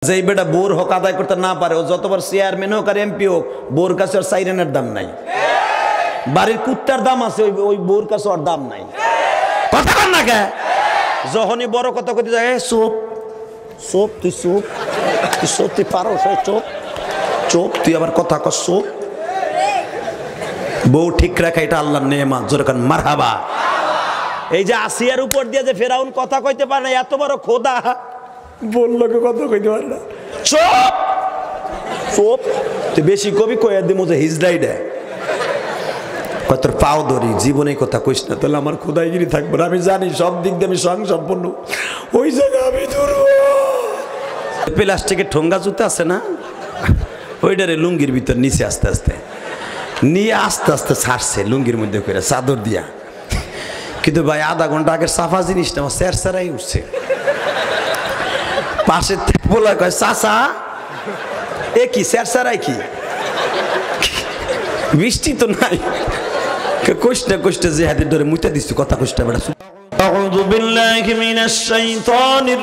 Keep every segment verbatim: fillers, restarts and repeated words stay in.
যে বেটা বোর হক আদায় করতে না পারে, ও যতবার চেয়ারম্যান হোক আর এমপি হোক, বোর কাছে ওর সাইরেনের দাম নাই। বাড়ির কুত্তার দাম আছে, ওই ওই বোর কাছে ওর দাম নাই। কথা বল না কে? যখনই বড় কথা কইতে যায়, চুপ চুপ, তুই চুপ, তুই চুপ, তুই পারো, চুপ চুপ, তুই আবার কথা কর, চুপ। বউ ঠিক রাখা এটা আল্লাহর নেয়ামত, জোরে কান মারহাবা। এই যে আসিয়ার উপর দিয়ে যে ফেরাউন কথা কইতে পারে না, এত বড় খোদা বললো কে কথা কইতে পারে না। চুপ চুপ, তুই বেশি কবি কয়ে দিমু যে হিজড়াই দেয়, তোর পাও ধরি, জীবনে কথা কইস না, তাহলে আমার খোদাইগিরি থাকবে না। আমি জানি সব দিক দিয়ে আমি স্বয়ংসম্পন্ন, ওই জায়গায় আমি ধরবো। প্লাস্টিকের ঠোঙ্গা জুতা আছে না, ওইটারে লুঙ্গির ভিতর নিচে আস্তে আস্তে নিয়ে আস্তে আস্তে ছাড়ছে লুঙ্গির মধ্যে করে চাদর দিয়া। কিন্তু ভাই আধা ঘন্টা আগের সাফা জিনিসটা আমার স্যার স্যারাই উঠছে। পাশে বলা কয়, চাচা এ কি স্যার স্যারাই কি, বৃষ্টি তো নাই, কষ্টা কষ্টা যে হাতে ধরে মুইতা দিচ্ছি, কথা কষ্টা বেড়া। আউযু বিল্লাহি মিনাশ শাইতানির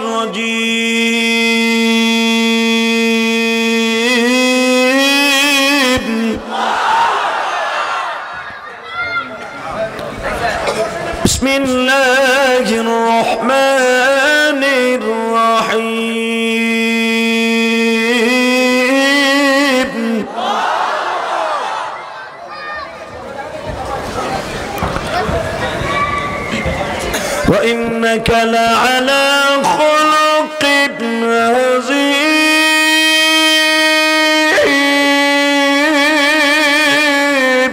রাজীম। বিসমিল্লাহির রহমানির রহিম। وإنك لعلى خلق عظيم.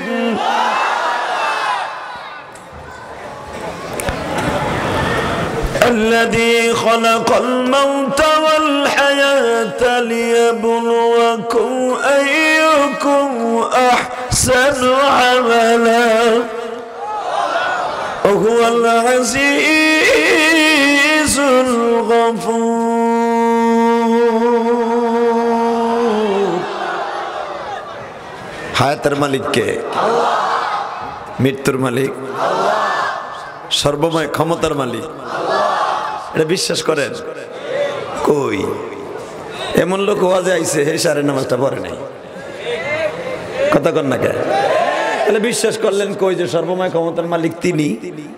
الذي خلق الموت والحياة ليبلوكم أيكم أحسن عملا وهو العزيز الغفور. হায়াতের মালিক কে? আল্লাহ। মৃত্যুর মালিক আল্লাহ। সর্বময় ক্ষমতার মালিক আল্লাহ। এটা বিশ্বাস করেন? কই এমন লোক ওয়াজে আইছে, হে সারে নামাজটা পড়ে নাই, কথা কন না কে? তাহলে বিশ্বাস করলেন কই যে সর্বময় ক্ষমতার মালিক তিনি?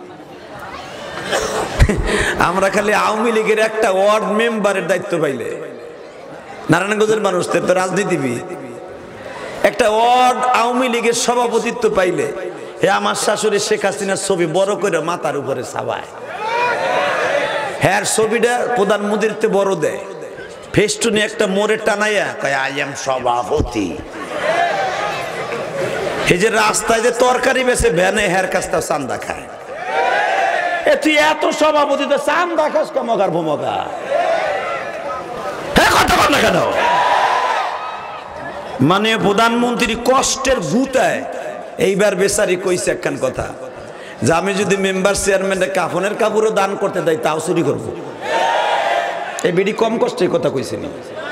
আমরা খালি আওয়ামী লীগের একটা ওয়ার্ড মেম্বারের দায়িত্ব পাইলে, নারায়ণগঞ্জের মানুষ তো রাজনীতিবিদ, একটা ওয়ার্ড আওয়ামী লীগের সভাপতিত্ব পাইলে, হে আমার শাশুড়ি শেখ হাসিনার ছবি বড় করে মাথার উপরে ছাপায়, হ্যাঁ ছবিটা প্রধানমন্ত্রীতে বড় দেয়, ফেস্টুনে একটা মোড়ে টানাইয়া কয় আই এম সভাপতি। এই যে রাস্তায় যে তরকারি বেছে ভ্যানে হের কাছটা চান্দা খায়, এ তুই এত সভাপতি তো চান্দা খাস কমগার ভূমগা, হ্যাঁ কথা বল না কেন? মানে প্রধানমন্ত্রী কষ্টের ভূতায় এইবার বেচারি কইছে একখান কথা যে আমি যদি মেম্বার চেয়ারম্যানের কাফনের কাপড়ও দান করতে দেয় তাও চুরি করবো। এই বিডি কম কষ্টের কথা কইছেন,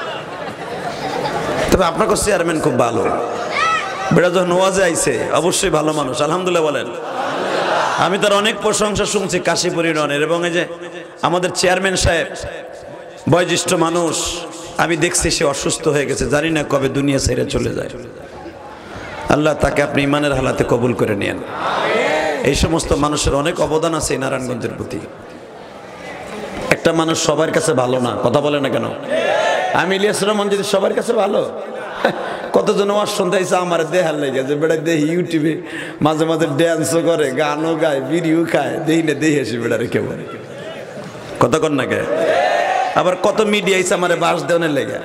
তবে আপনার চেয়ারম্যান খুব ভালো, বেটা যখন ওয়াজে আইছে অবশ্যই ভালো মানুষ, আলহামদুলিল্লাহ বলেন। আমি তার অনেক প্রশংসা শুনছি কাশীপুর ইউনিয়নের, এবং এই যে আমাদের চেয়ারম্যান সাহেব বয়োজ্যেষ্ঠ মানুষ, আমি দেখছি সে অসুস্থ হয়ে গেছে, জানি না কবে দুনিয়া ছেড়ে চলে যায়। আল্লাহ তাকে আপনি ইমানের হালাতে কবুল করে নেন। এই সমস্ত মানুষের অনেক অবদান আছে এই নারায়ণগঞ্জের প্রতি। একটা মানুষ সবার কাছে ভালো না, কথা বলে না কেন? আমি ইলিয়াস রহমান যদি সবার কাছে ভালো, কতজন ওয়াজ শুনতে আইছে আমার দেহার লেগে যে বেড়া দেখি ইউটিউবে মাঝে মাঝে ড্যান্সও করে, গানও গায়, বিড়িও খায়, দেখি না দেখি আসি বেড়ারে কেমন, কথা কন না কে? আবার কত মিডিয়া আইছে আমার বাস দেওয়ানের লেগে।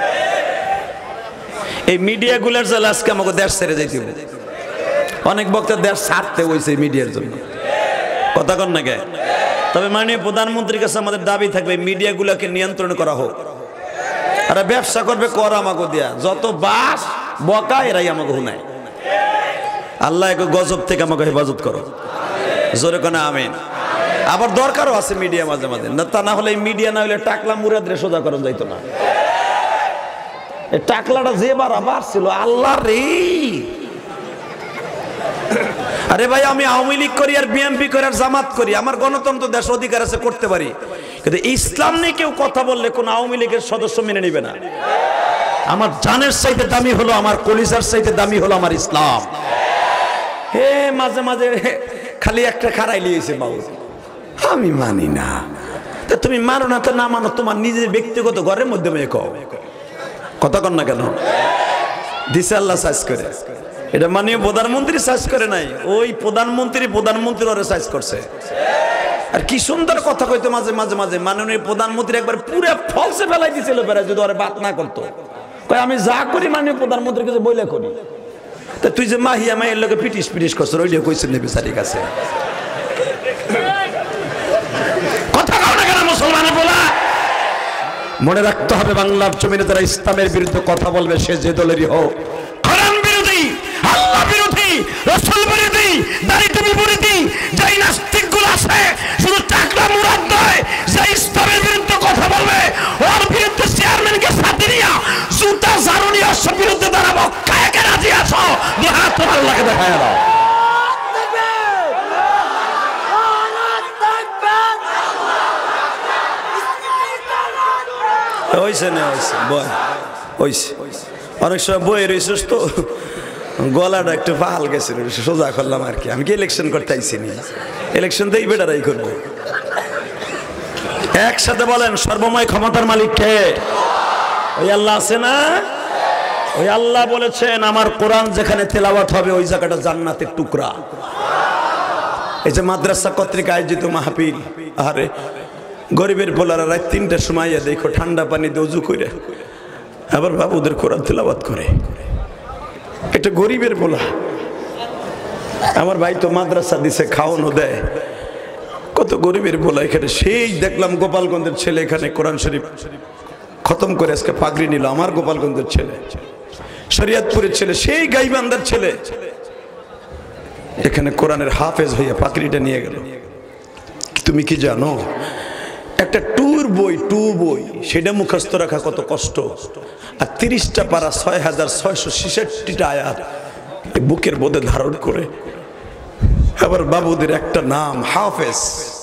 এই মিডিয়া গুলার জন্য আজকে আমাকে দেশ ছেড়ে যাইতে হবে, অনেক বক্তা দেশ ছাড়তে হয়েছে মিডিয়ার জন্য, কথা কন না কে? তবে মাননীয় প্রধানমন্ত্রীর কাছে আমাদের দাবি থাকবে মিডিয়া গুলাকে নিয়ন্ত্রণ করা হোক। আর ব্যবসা করবে কর আমাকে দিয়া, যত বাস বকা এরাই আমাকে হুনায়। আল্লাহ এক গজব থেকে আমাকে হেফাজত করো, জোরে কোনা আমিন। আবার দরকারও আছে মিডিয়া মাঝে মাঝে, না তা না হলে মিডিয়া না হলে টাকলা মুরাদরে সোজা করা যাইতো না। এই টাকলাটা যে বার আবার ছিল আল্লাহ রে, আরে ভাই আমি আওয়ামী লীগ করি আর বিএনপি করি আর জামাত করি, আমার গণতন্ত্র দেশ অধিকার আছে, করতে পারি, কিন্তু ইসলাম নিয়ে কেউ কথা বললে কোন আওয়ামী লীগের সদস্য মেনে নিবে না। আমার জানের চাইতে দামি হলো, আমার কলিজার চাইতে দামি হলো আমার ইসলাম। হে মাঝে মাঝে খালি একটা খারাই লিয়েছে বাবু, আমি মানি না। তা তুমি মানো না তো না মানো, তোমার নিজের ব্যক্তিগত ঘরের মধ্যে মেয়ে কও, কথা কন না কেন? দিছে আল্লাহ সাইজ করে, এটা মাননীয় প্রধানমন্ত্রী সাইজ করে নাই, ওই প্রধানমন্ত্রী প্রধানমন্ত্রী ওরা সাইজ করছে। আর কি সুন্দর কথা কইতো মাঝে মাঝে মাঝে মাননীয় প্রধানমন্ত্রী একবার পুরো ফলসে ফেলাই দিছিল বেড়া, যদি ওরা বাত না করতো। কয় আমি যা করি মাননীয় প্রধানমন্ত্রীর কাছে বইলে করি। তা তুই যে মাহিয়া মায়ের লোকে পিটিস পিটিস করছো, ওইটা কইছেন না বিচারির কাছে। কথা কও না কেন মুসলমানের বলা? মনে রাখতে হবে বাংলার জমিনে যারা ইসলামের বিরুদ্ধে কথা বলবে, সে যে দলেরই হোক, কোরআন বিরোধী, আল্লাহ বিরোধী, রাসূল বিরোধী, দাড়ি টুপি বিরোধী যেই নাস্তিকগুলো আছে, শুধু টাকলা মুরাদ নয়, যে ইসলামের বিরুদ্ধে কথা বলবে, ওর বিরুদ্ধে চেয়ারম্যানকে সাথে নিয়া জুতা ঝাড়ু নিয়ে ওর বিরুদ্ধে দাঁড়াবো। কাকে কে রাজি আছো? দুই হাত তোমার আল্লাহকে দেখায় দাও। হইছে না হইছে বয় হইছে, অনেক সময় বইয়ে রয়েছিস তো গলাটা একটু পাহাল গেছে, সোজা করলাম আর কি। আমি কি ইলেকশন করতে আইছি নি? ইলেকশন তো এই বেটারাই করবো। একসাথে বলেন, সর্বময় ক্ষমতার মালিক কে? ওই আল্লাহ আছে না? ওই আল্লাহ বলেছেন আমার কোরআন যেখানে তেলাওয়াত হবে ওই জায়গাটা জান্নাতের টুকরা। এই যে মাদ্রাসা কর্তৃক আয়োজিত মাহফিল, আরে গরিবের পোলারা রাত তিনটার সময় দেখো ঠান্ডা পানি দিয়ে উজু করে আবার বাবুদের কোরআন তেলাওয়াত করে। এটা গরিবের পোলা। আমার ভাই তো মাদ্রাসা দিছে, খাওয়ানো দেয়, কত গরিবের পোলা এখানে। সেই দেখলাম গোপালগঞ্জের ছেলে এখানে কোরআন শরীফ খতম করে আজকে পাগড়ি নিল, আমার গোপালগঞ্জের ছেলে। শরিয়তপুরের ছেলে, সেই গাইবান্ধার ছেলে এখানে কোরআনের হাফেজ হইয়া পাগড়িটা নিয়ে গেল। তুমি কি জানো একটা ট্যুর বই, টু বই, সেটা মুখস্থ রাখা কত কষ্ট। আর তিরিশটা পারা ছয় হাজার ছয়শো ছেষট্টিটা আয়াত বুকের বোধে ধারণ করে, আবার বাবুদের একটা নাম হাফেজ,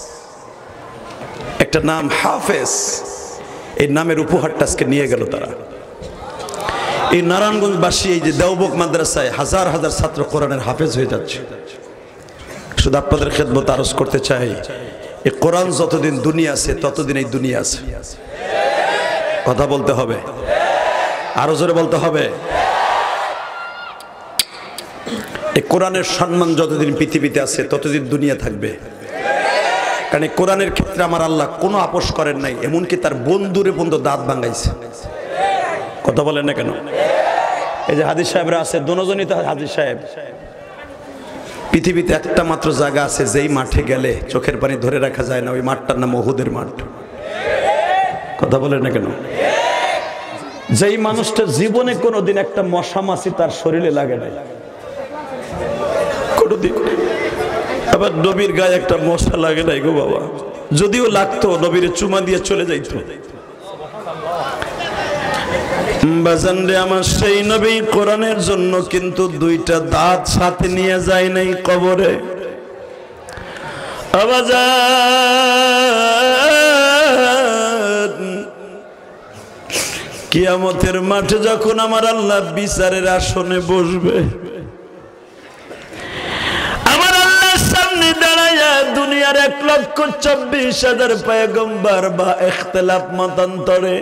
একটা নাম হাফেজ, এই নামের উপহারটা আজকে নিয়ে গেল তারা। এই নারায়ণগঞ্জবাসী এই যে দেওবক মাদ্রাসায় হাজার হাজার ছাত্র কোরআনের হাফেজ হয়ে যাচ্ছে। শুধু আপনাদের খেদমত আরজ করতে চাই, এই কোরআন যতদিন দুনিয়া আছে ততদিন এই দুনিয়া আছে। কথা বলতে হবে, আরো জোরে বলতে হবে। এই কোরআনের সম্মান যতদিন পৃথিবীতে আছে ততদিন দুনিয়া থাকবে। কারণ এই কোরআনের ক্ষেত্রে আমার আল্লাহ কোনো আপোষ করেন নাই, এমনকি তার বন্ধুরে বন্ধু দাঁত ভাঙাইছে। কথা বলেন না কেন? এই যে হাদিস সাহেবরা আছে, দুজনই তো হাদিস সাহেব। পৃথিবীতে একটা মাত্র জায়গা আছে যেই মাঠে গেলে চোখের পানি ধরে রাখা যায় না, ওই মাঠটার নাম উহুদের মাঠ। কথা বলেন না কেন? যেই মানুষটা জীবনে কোনোদিন একটা মশা মাছি তার শরীরে লাগে নাই কোনোদিন, আবার নবীর গায়ে একটা মশা লাগে নাই গো বাবা, যদিও লাগতো নবীর চুমা দিয়ে চলে যাইতো। বাজানরে আমার সেই নবী কোরআনের জন্য কিন্তু দুইটা দাঁত সাথে নিয়ে যায় নাই কবরে। কিয়ামতের মাঠে যখন আমার আল্লাহ বিচারের আসনে বসবে, আমার আল্লাহর সামনে দাঁড়াইয়া দুনিয়ার এক লক্ষ চব্বিশ হাজার পয়গম্বর বা ইখতিলাফ মতান্তরে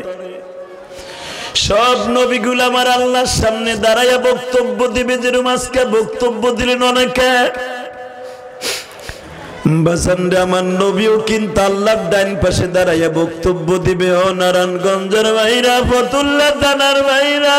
সব নবীগুলো আমার আল্লাহর সামনে দাঁড়াইয়া বক্তব্য দিবে। যেরকম আজকে বক্তব্য দিলেন অনেকে, বাসানরে আমার নবীও কিন্তু আল্লাহর ডাইন পাশে দাঁড়াইয়া বক্তব্য দিবে। ও নারায়ণগঞ্জের ভাইরা, ফতুল্লাহ থানার ভাইরা,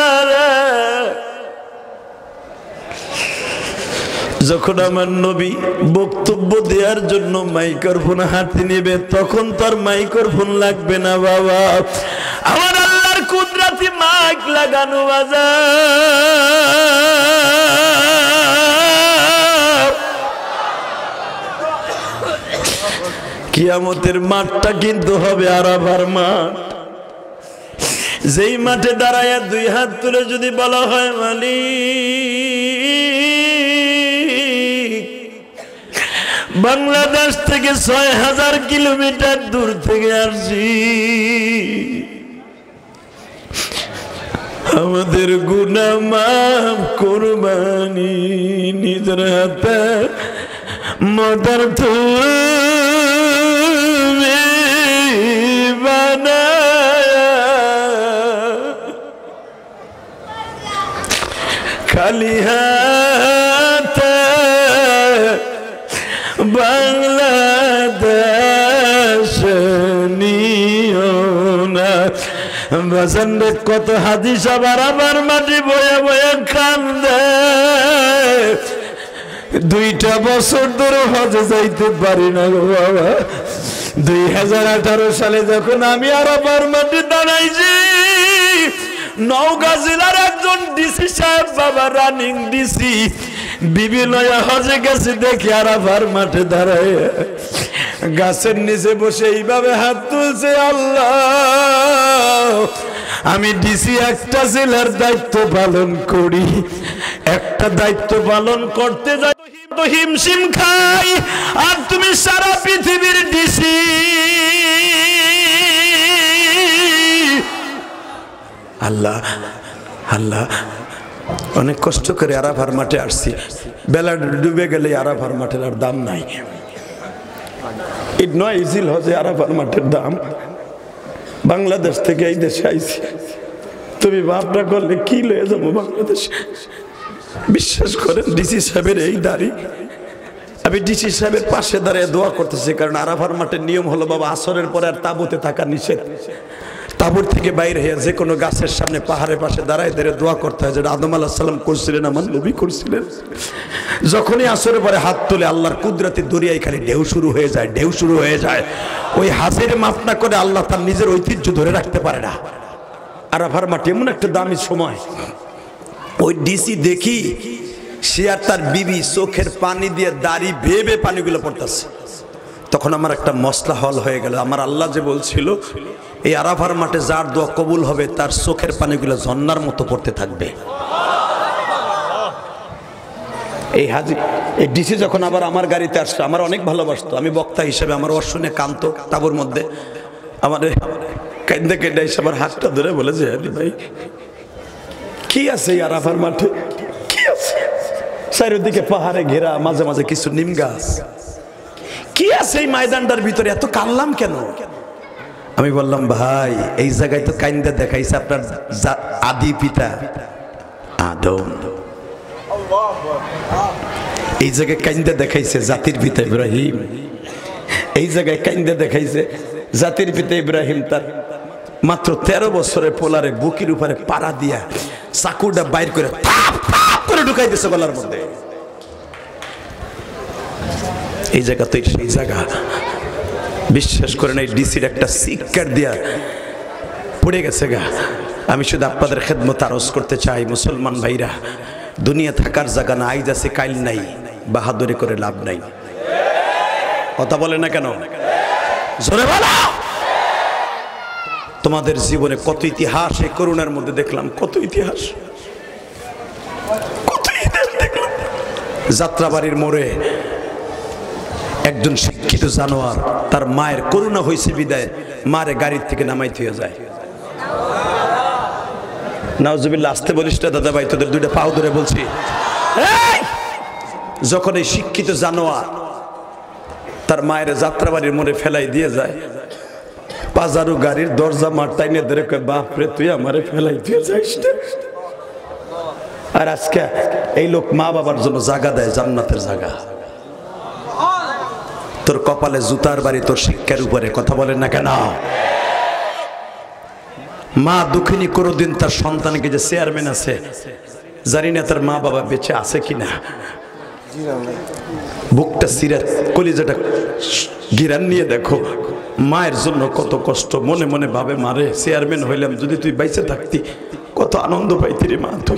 যখন আমার নবী বক্তব্য দেওয়ার জন্য মাইক্রোফোন হাতে নেবে তখন তার মাইক্রোফোন লাগবে না বাবা, আমার আল্লাহর কুদরতি মাইক লাগানো বাজার। কিয়ামতের মাঠটা কিন্তু হবে আরাফার মাঠ, যেই মাঠে দাঁড়ায়া দুই হাত তুলে যদি বলা হয় মালিক বাংলাদেশ থেকে ছয় হাজার কিলোমিটার দূর থেকে আসছি। আমাদের গুনাহ মাফ কুরবানি নিজের হাতে মদর তুমি বানায়া খালি হাতে বাংলাদেশ নিও না। বাজানরে কত হাদিস আবার আবার মাটি বয়ে বয়ে কান্দে। দুইটা বছর ধরে হজে যাইতে পারি না গো বাবা। দুই হাজার আঠারো সালে যখন আমি আরাফার মাঠে দাঁড়াইছি, নওগাঁ জেলার একজন ডিসি সাহেব বাবা রানিং ডিসি বিবি লয়া হজে গেছে দেখি আরাফার মাঠে দাঁড়ায় গাছের নিচে বসে এইভাবে হাত তুলছে, আল্লাহ আমি ডিসি একটা জেলার দায়িত্ব পালন করি, একটা দায়িত্ব পালন করতে যাই তো হিমশিম খাই, আর তুমি সারা পৃথিবীর ডিসি। আল্লাহ আল্লাহ অনেক কষ্ট করে আরাফার মাঠে আসছি, বেলা ডুবে গেলে আরাফার মাঠের আর দাম নাই। ইট নয় ইজিল হজে আরাফার মাঠের দাম। বাংলাদেশ থেকে এই দেশে আইছি, তুমি ভাবনা করলে কি লয়ে যাবো বাংলাদেশে। বিশ্বাস করেন ডিসি সাহেবের এই দাড়ি, আমি ডিসি সাহেবের পাশে দাঁড়িয়ে দোয়া করতেছি, কারণ আরাফার মাঠের নিয়ম হলো বাবা আসরের পরে আর তাঁবুতে থাকা নিষেধ। তাঁবুর থেকে বাইরে হয়ে যে কোনো গাছের সামনে পাহাড়ের পাশে দাঁড়ায় দাঁড়িয়ে দোয়া করতে হয়, যেটা আদম আলাইহিস সালাম করছিলেন, আমার নবী করছিলেন। যখনই আসরের পরে হাত তুলে আল্লাহর কুদরতি দরিয়ায় খালি ঢেউ শুরু হয়ে যায়, ঢেউ শুরু হয়ে যায়। ওই হাজের মাফ না করে আল্লাহ তার নিজের ঐতিহ্য ধরে রাখতে পারে না। আরাফার মাঠে এমন একটা দামি সময়, ওই ডিসি দেখি সে আর তার বিবি চোখের পানি দিয়ে দাড়ি ভেবে পানিগুলো পড়তেছে। তখন আমার একটা মসলা হল হয়ে গেল, আমার আল্লাহ যে বলছিল এই আরাফার মাঠে যার দোয়া কবুল হবে তার চোখের পানিগুলো ঝর্ণার মতো পড়তে থাকবে। এই হাজি এই ডিসি যখন আবার আমার গাড়িতে আসছে, আমার অনেক ভালোবাসতো, আমি বক্তা হিসেবে আমার অর্শনে কান্ত তাবুর মধ্যে আমার কেন্দে কেন্দে এসে আমার হাতটা ধরে বলে যে ভাই কি আছে এই আরাফার মাঠে, কি আছে? চারিদিকে পাহাড়ে ঘেরা, মাঝে মাঝে কিছু নিম গাছ, কি আছে এই ময়দানটার ভিতরে, এত কানলাম কেন? আমি বললাম ভাই এই জায়গায় তো কাইন্দা দেখাইছে আপনার আদি পিতা আদম, এই জায়গায় কাইন্দা দেখাইছে জাতির পিতা ইব্রাহিম, এই জায়গায় কাইন্দা দেখাইছে জাতির পিতা ইব্রাহিম তার মাত্র তেরো বছরের পোলারে বুকের উপরে পাড়া দিয়া চাকুটা বাইর করে থাপ থাপ করে ঢুকাই দিয়েছে গলার মধ্যে। এই জায়গা তো সেই জায়গা, বিশ্বাস করেন এই ডিসির একটা সিক্কার দিয়া পড়ে গেছে গা। আমি শুধু আপনাদের খেদমত আরজ করতে চাই, মুসলমান ভাইরা, দুনিয়া থাকার জায়গা না, আইজ আছে কাইল নাই, বাহাদুরি করে লাভ নাই। কথা বলে না কেন? জোরে বলো। তোমাদের জীবনে কত ইতিহাস এই করোনার মধ্যে দেখলাম, কত ইতিহাস, কত ইতিহাস দেখলাম। যাত্রাবাড়ির মোড়ে একজন শিক্ষিত জানোয়ার, তার মায়ের করোনা হয়েছে বিদায় মারে গাড়ির থেকে নামাইতে হয়ে যায়। নাউজুবিল্লাহ, আসতে বলিস না দাদা ভাই, তোদের দুইটা পাও ধরে বলছি। যখন এই শিক্ষিত জানোয়ার তার মায়ের যাত্রাবাড়ির মোড়ে ফেলাই দিয়ে যায়, পাজারু গাড়ির দরজা মারটাইনে ধরে কয় বাপরে তুই আমারে ফেলাই দিয়ে যাইস না। আর আজকে এই লোক মা বাবার জন্য জায়গা দেয়, জান্নাতের জায়গা। তোর কপালে জুতার বাড়ি তোর শিক্ষার উপরে, কথা বলেন না কেন? মা দুঃখিনী কোনোদিন তার সন্তানকে, যে চেয়ারম্যান আছে জানি না তার মা বাবা বেঁচে আছে কিনা, বুকটা সিরা কলিজাটা গিরান নিয়ে দেখো, মায়ের জন্য কত কষ্ট, মনে মনে ভাবে মারে চেয়ারম্যান হইলাম, যদি তুই বাইচে থাকতি কত আনন্দ পাইতি রে মা তুই।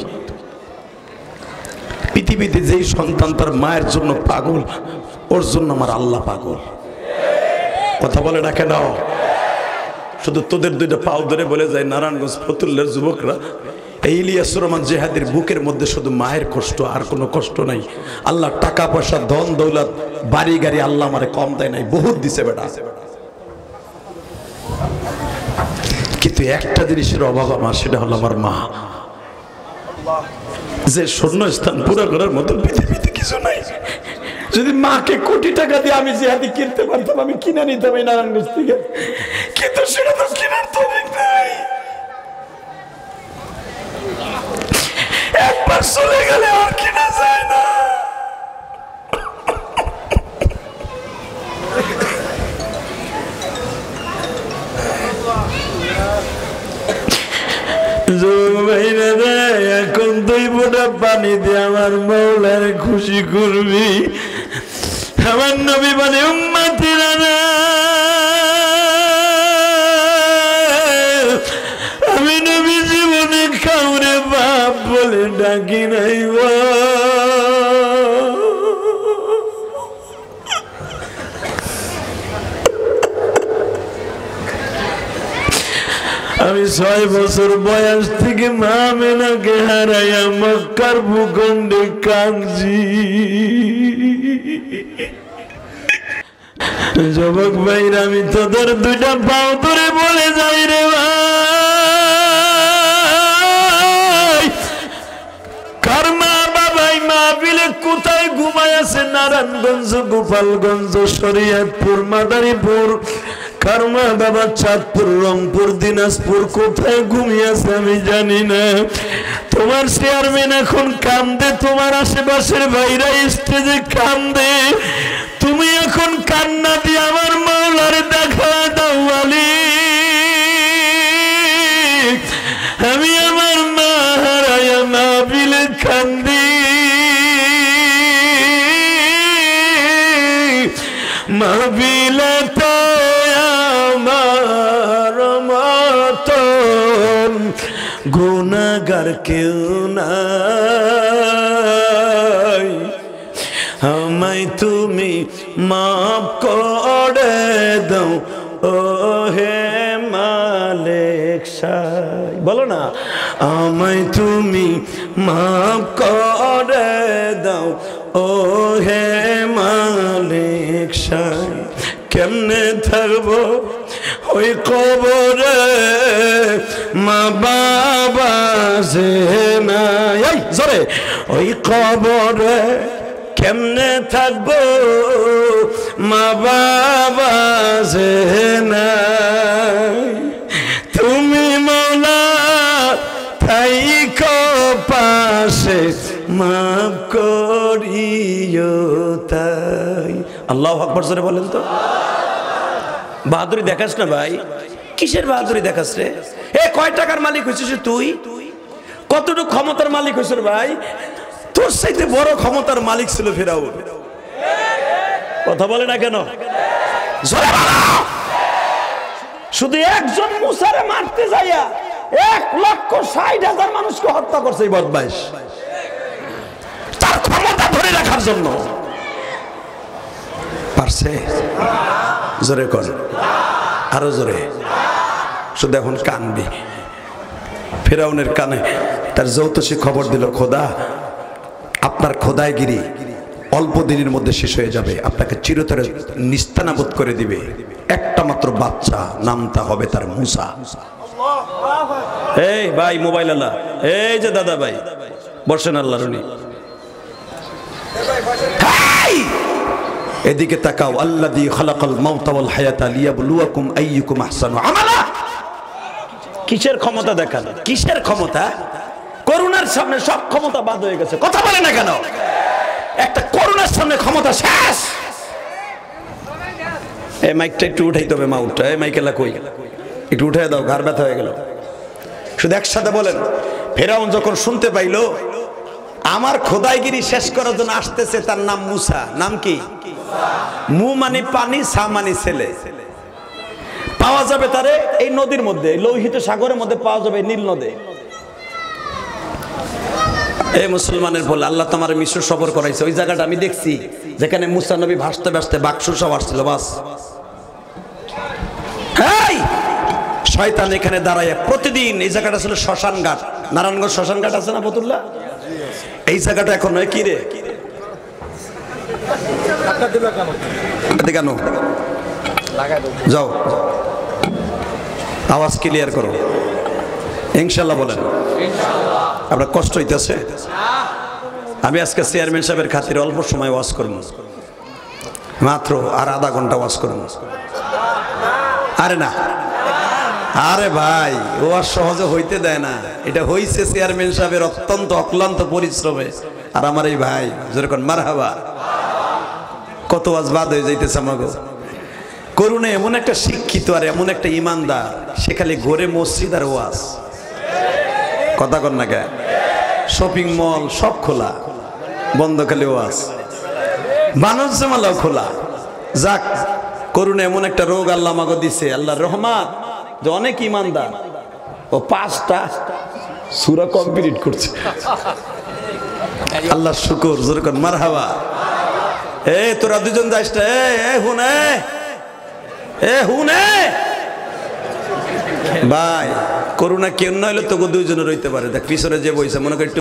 পৃথিবীতে যেই সন্তান তার মায়ের জন্য পাগল, ওর জন্য আমার আল্লাহ পাগল। কথা বলে না কেন? শুধু তোদের দুইটা পাও ধরে বলে যায় নারায়ণগঞ্জ ফতুল্লার যুবকরা এই ইলিয়াসুর রহমান জিহাদের বুকের মধ্যে শুধু মায়ের কষ্ট, আর কোনো কষ্ট নাই। আল্লাহ টাকা পয়সা ধন দৌলত বাড়ি গাড়ি আল্লাহ আমারে কম দেয় নাই, বহুত দিছে বেটা, কিন্তু একটা জিনিসের অভাব আমার, সেটা হলো আমার মা। যে শূন্য স্থান পুরো করার মতো পৃথিবীতে কিছু নাই। যদি মাকে কোটি টাকা দিয়ে আমি জিহাদি কিনতে পারতাম, আমি কিনে নিতাম এই নারায়ণগঞ্জ থেকে, কিন্তু সেটা তো কেনার তো নাই। একবার চলে গেলে আর কেনা যায় না। এখন দুই ফোঁটা পানি দিয়ে আমার মৌলার খুশি করবি। আমার নবী বলে উম্মতিরা না, আমি নবী জীবনে কাউরে বাপ বলে ডাকি নাই। আমি ছয় বছর বয়স থেকে মা মেনাকে হারাইয়া মক্কার ভূখণ্ডে কাঁদছি। যুবক ভাইরা, আমি তোদের দুইটা পাও ধরে বলে যাই রে ভাই, কার মা বাবাই মা বিলে কোথায় ঘুমায় আছে? নারায়ণগঞ্জ, গোপালগঞ্জ, শরীয়তপুর, মাদারীপুর। কার মা বাবা চাঁদপুর, রংপুর, দিনাজপুর, কোথায় ঘুমিয়ে আছে আমি জানি না। তোমার চেয়ারম্যান এখন কান্দে, তোমার আশেপাশের ভাইরা স্টেজে কান্দে, তুমি এখন কান্না দিয়ে আমার মাওলার দেখা দাও আলী। আমি আমার মা হারায়া মা বিলে কান্দি, মা বিলে গুনাহগার কেউ নাই, আমায় তুমি মাফ করে দাও ও হে মালিক সাই। বলো না, আমায় তুমি মাফ করে দাও ও হে মালিক সাই। কেমনে থাকবো ওই কবরে মা বাবা যে নাই, জোরে, ওই কবরে কেমনে থাকবো মা বাবা যে নাই। তুমি মৌলা থাইকো পাশে মাফ করিও তাই। আল্লাহু আকবার জোরে বলেন তো। বাহাদুরি দেখাস না ভাই, কিসের বাহাদুরি দেখাস রে? এ কয় টাকার মালিক হয়েছিস তুই? কতটুকু ক্ষমতার মালিক হয়েছিস ভাই? তোর চাইতে বড় ক্ষমতার মালিক ছিল ফিরাউন। কথা বলে না কেন? শুধু একজন মুসারে মারতে যাইয়া এক লক্ষ ষাট হাজার মানুষকে হত্যা করছে এই বদমাইশ, তার ক্ষমতা ধরে রাখার জন্য। পারছে? জোরে কর, আরো জোরে। শুধু এখন কানবি। ফেরাউনের কানে তার যৌতসী খবর দিল, খোদা আপনার খোদাইগিরি অল্প দিনের মধ্যে শেষ হয়ে যাবে, আপনাকে চিরতরে নিস্তানাবুদ করে দিবে। একটা মাত্র বাচ্চা, নামটা হবে তার মুসা। এই ভাই মোবাইল আল্লাহ, এই যে দাদা ভাই বসেন, আল্লাহ রনি এদিকে তাকাও। আল্লাযী খালাকাল মাউতা ওয়াল হায়াতা লিয়াবলুয়াকুম আইয়ুকুম আহসানু আমালা। কিসের ক্ষমতা দেখান? কিসের ক্ষমতা? করুণার সামনে সব ক্ষমতা বাদ হয়ে গেছে। কথা বলে না কেন? একটা করুণার সামনে ক্ষমতা শেষ। এই মাইকটা একটু উঠাইতে হবে, মাউটটা। এই মাইকেলা কই, একটু উঠাই দাও, ঘাড় ব্যথা হয়ে গেল। শুধু একসাথে বলেন। ফেরাউন যখন শুনতে পাইল আমার খোদাইগিরি শেষ করার জন্য আসতেছে, তার নাম মুসা। নাম কি? মু মানে পানি, সা মানে ছেলে। পাওয়া যাবে তারে এই নদীর মধ্যে, লোহিত সাগরের মধ্যে পাওয়া যাবে, নীল নদে। এই মুসলমানের বলে আল্লাহ তোমার মিশর সফর করাইছে। ওই জায়গাটা আমি দেখছি যেখানে মুসা নবী ভাসতে ভাসতে বাক্স সব আসছিল। বাস শয়তান এখানে দাঁড়ায় প্রতিদিন। এই জায়গাটা ছিল শ্মশান ঘাট। নারায়ণগঞ্জ শ্মশান ঘাট আছে না ফতুল্লা, এই জায়গাটা এখন নয় কি রে কেন যাও আওয়াজ ক্লিয়ার করো ইনশাল্লাহ বলেন। আপনার কষ্ট হইতেছে? আমি আজকে চেয়ারম্যান সাহেবের খাতিরে অল্প সময় ওয়াজ করবো, মাত্র আর আধা ঘন্টা ওয়াজ করবো। আরে না, আরে ভাই ও আর সহজে হইতে দেয় না, এটা হইছে চেয়ারম্যান সাহেবের অত্যন্ত অক্লান্ত পরিশ্রমে। আর আমার এই ভাই যেরকম মারহাবা, কত ওয়াজ বাদ হয়ে যাইতেছে আমাকে। করুণে এমন একটা শিক্ষিত আর এমন একটা ইমানদার, সে খালি ঘরে মসজিদ আর ওয়াজ, কথা কর না কে, শপিং মল সব খোলা, বন্ধ খালি ওয়াজ, বানর জামালাও খোলা। যাক, করুণে এমন একটা রোগ আল্লাহ আমাকে দিছে, আল্লাহর রহমান, যে অনেক ইমানদার ও পাঁচটা সূরা কমপ্লিট করছে। আল্লাহ শুকর, যেরকম মারহাবা। এ তোরা দুজন যাস না, এ হুনে এ হুনে ভাই, করুণা কেন নইলে তোকে দুইজনে রইতে পারে। দেখ পিছনে যে বইছে, মনে করি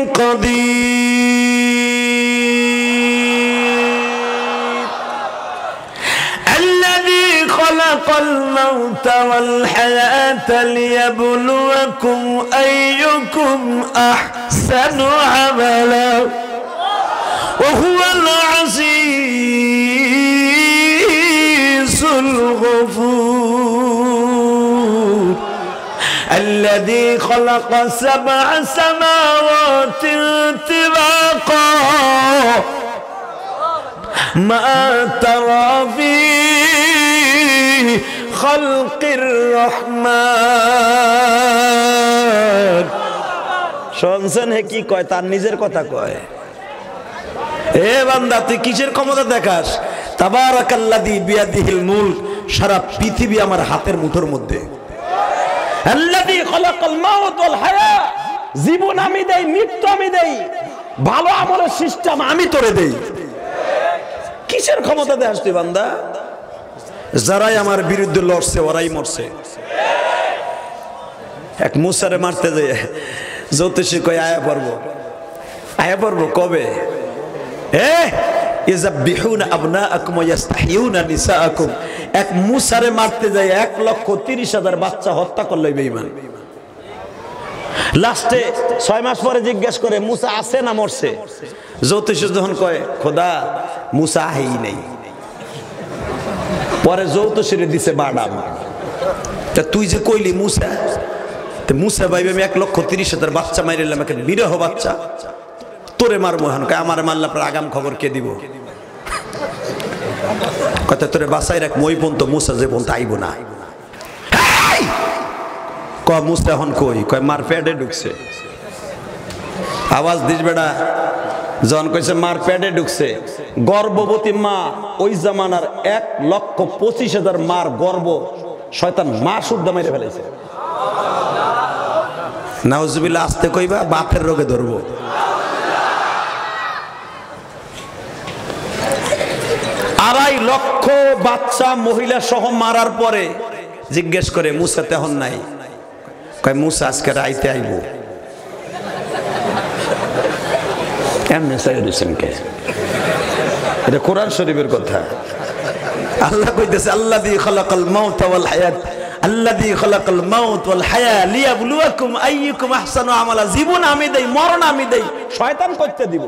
خلق الموت والحياة ليبلوكم أيكم أحسن عملا وهو العزيز الغفور الذي خلق سبع سماوات طباقا ما ترى في خلق الرحمن। শুনছেন হে কি কয়, তার নিজের কথা কয়। এ বান্দা, তুই কিসের ক্ষমতা দেখাস? তাবারাকাল্লাযী বিয়াদিহিল মুলক, সারা পৃথিবী আমার হাতের মুঠোর মধ্যে। আল্লাযী খালাকাল মাউত ওয়াল হায়া, জীবন আমি দেই, মৃত্যু আমি দেই, ভালো আমলের সিস্টেম আমি তোরে দেই। কিসের ক্ষমতা দেখাস তুই বান্দা? যারাই আমার বিরুদ্ধে লড়ছে ওরাই মরছে। এক মুসারে মারতে যায় জ্যোতিষী কয় আয়া পড়বো, আয়া পড়বো কবে? এ ইযাবিহুনা আবনাআকুম ওয়া ইস্তাহয়ুনা নিসাআকুম। এক মুসারে মারতে যায় এক লক্ষ তিরিশ হাজার বাচ্চা হত্যা করলো বেঈমান। লাস্টে ছয় মাস পরে জিজ্ঞেস করে মুসা আছে না মরছে? জ্যোতিষী যখন কয় খোদা মুসা আহেই নেই, পরে জ্যোতিষীরে দিছে বাডাম। তা তুই যে কইলি মুসা, মুসা ভাইবে আমি এক লক্ষ তিরিশ হাজার বাচ্চা মাইরিলাম, একটা বিরহ বাচ্চা, তোরে মারবো। হান কয় আমার মারলে আপনার আগাম খবর কে দিব? কথা তোরে বাসায় রাখ, মই পর্যন্ত মুসা যে পর্যন্ত আইব না। ক মুসা এখন কই? কয় মার প্যাডে ঢুকছে। আওয়াজ দিস বেড়া। জন কইছে মার প্যাডে ঢুকছে। গর্ভবতী মা ওই জামানার এক লক্ষ পঁচিশ হাজার মার গর্ব শয়তান মা শুদ্ধ মেরে ফেলেছে। নাউজুবিল্লাহ, আসতে কইবা বাপের রোগে ধরবো। আড়াই লক্ষ বাচ্চা মহিলা সহ মারার পরে জিজ্ঞেস করে মুসা তেহন নাই? কয় মুসা আজকে রাইতে আইব। এমনি সাইয়েছেন কে? এটা কোরআন শরীফের কথা। আল্লাহ কইতেছে আল্লাযী খালাকাল মাউতা ওয়াল হায়াত, আল্লাযী খালাকাল মাউত ওয়াল হায়া লিয়াবলুয়াকুম আইয়ুকুম আহসানু আমালা। জীবন আমি দেই, মরণ আমি দেই, শয়তান করতে দিব।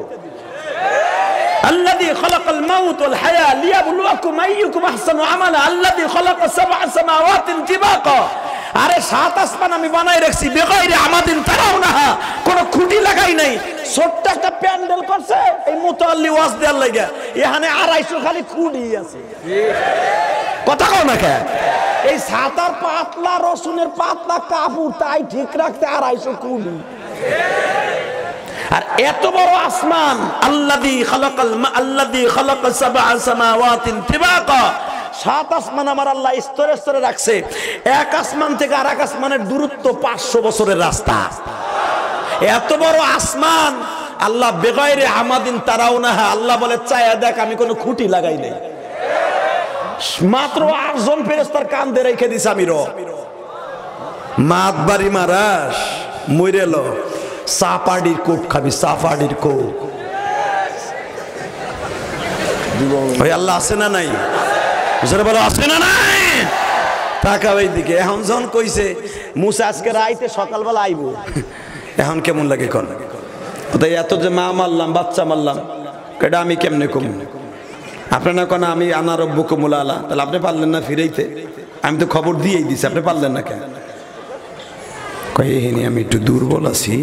الذي خلق الموت والحياة ليبلوكم أيكم أحسن عملا الذي خلق سبع سماوات طباقا। আরে সাত আসমান আমি বানাই রাখছি, বেগাইরে আমাদিন তারাউনাহা, কোন খুঁটি লাগাই নাই। ছোট্ট একটা প্যান্ডেল করছে এই মুতাল্লি ওয়াজ দেওয়ার লাগা, এখানে আড়াইশো খালি খুঁটি আছে। কথা কও না কে? এই সাতার পাতলা রসুনের পাতলা কাপড় তাই ঠিক রাখতে আড়াইশো খুঁটি। আর এত বড় আসমান, আল্লাযী খালাকাল মা আল্লাযী খালাকা সাবআ সামাওয়াতিন তিবাকা, সাত আসমান আমার আল্লাহ স্তরে স্তরে রাখছে। এক আসমান থেকে আরেক আসমানের দূরত্ব পাঁচশো বছরের রাস্তা। এত বড় আসমান আল্লাহ বেগাইরে আমাদিন তারাউনাহা, আল্লাহ বলে চায়া দেখ আমি কোনো খুঁটি লাগাই নাই। মাত্র আটজন ফেরেশতার কান দিয়ে রেখে দিছি আমি। র মাতবাড়ি মারাস মরে লো সাপাডির কোট খাবি সাপাডির কোট ওই আল্লাহ আছে না নাই জোরে বলো আছে না নাই টাকা ওই দিকে এখন যখন কইছে মুসা আজকে রাইতে সকালবেলা আইবো এখন কেমন লাগে কোন তাই এত যে মা মারলাম বাচ্চা মারলাম এটা আমি কেমনে কম আপনি না কোন আমি আনারব্য কুমুলা আলা তাহলে আপনি পারলেন না ফিরাইতে আমি তো খবর দিয়েই দিছি আপনি পারলেন না কেন কয়ে আমি একটু দুর্বল আছি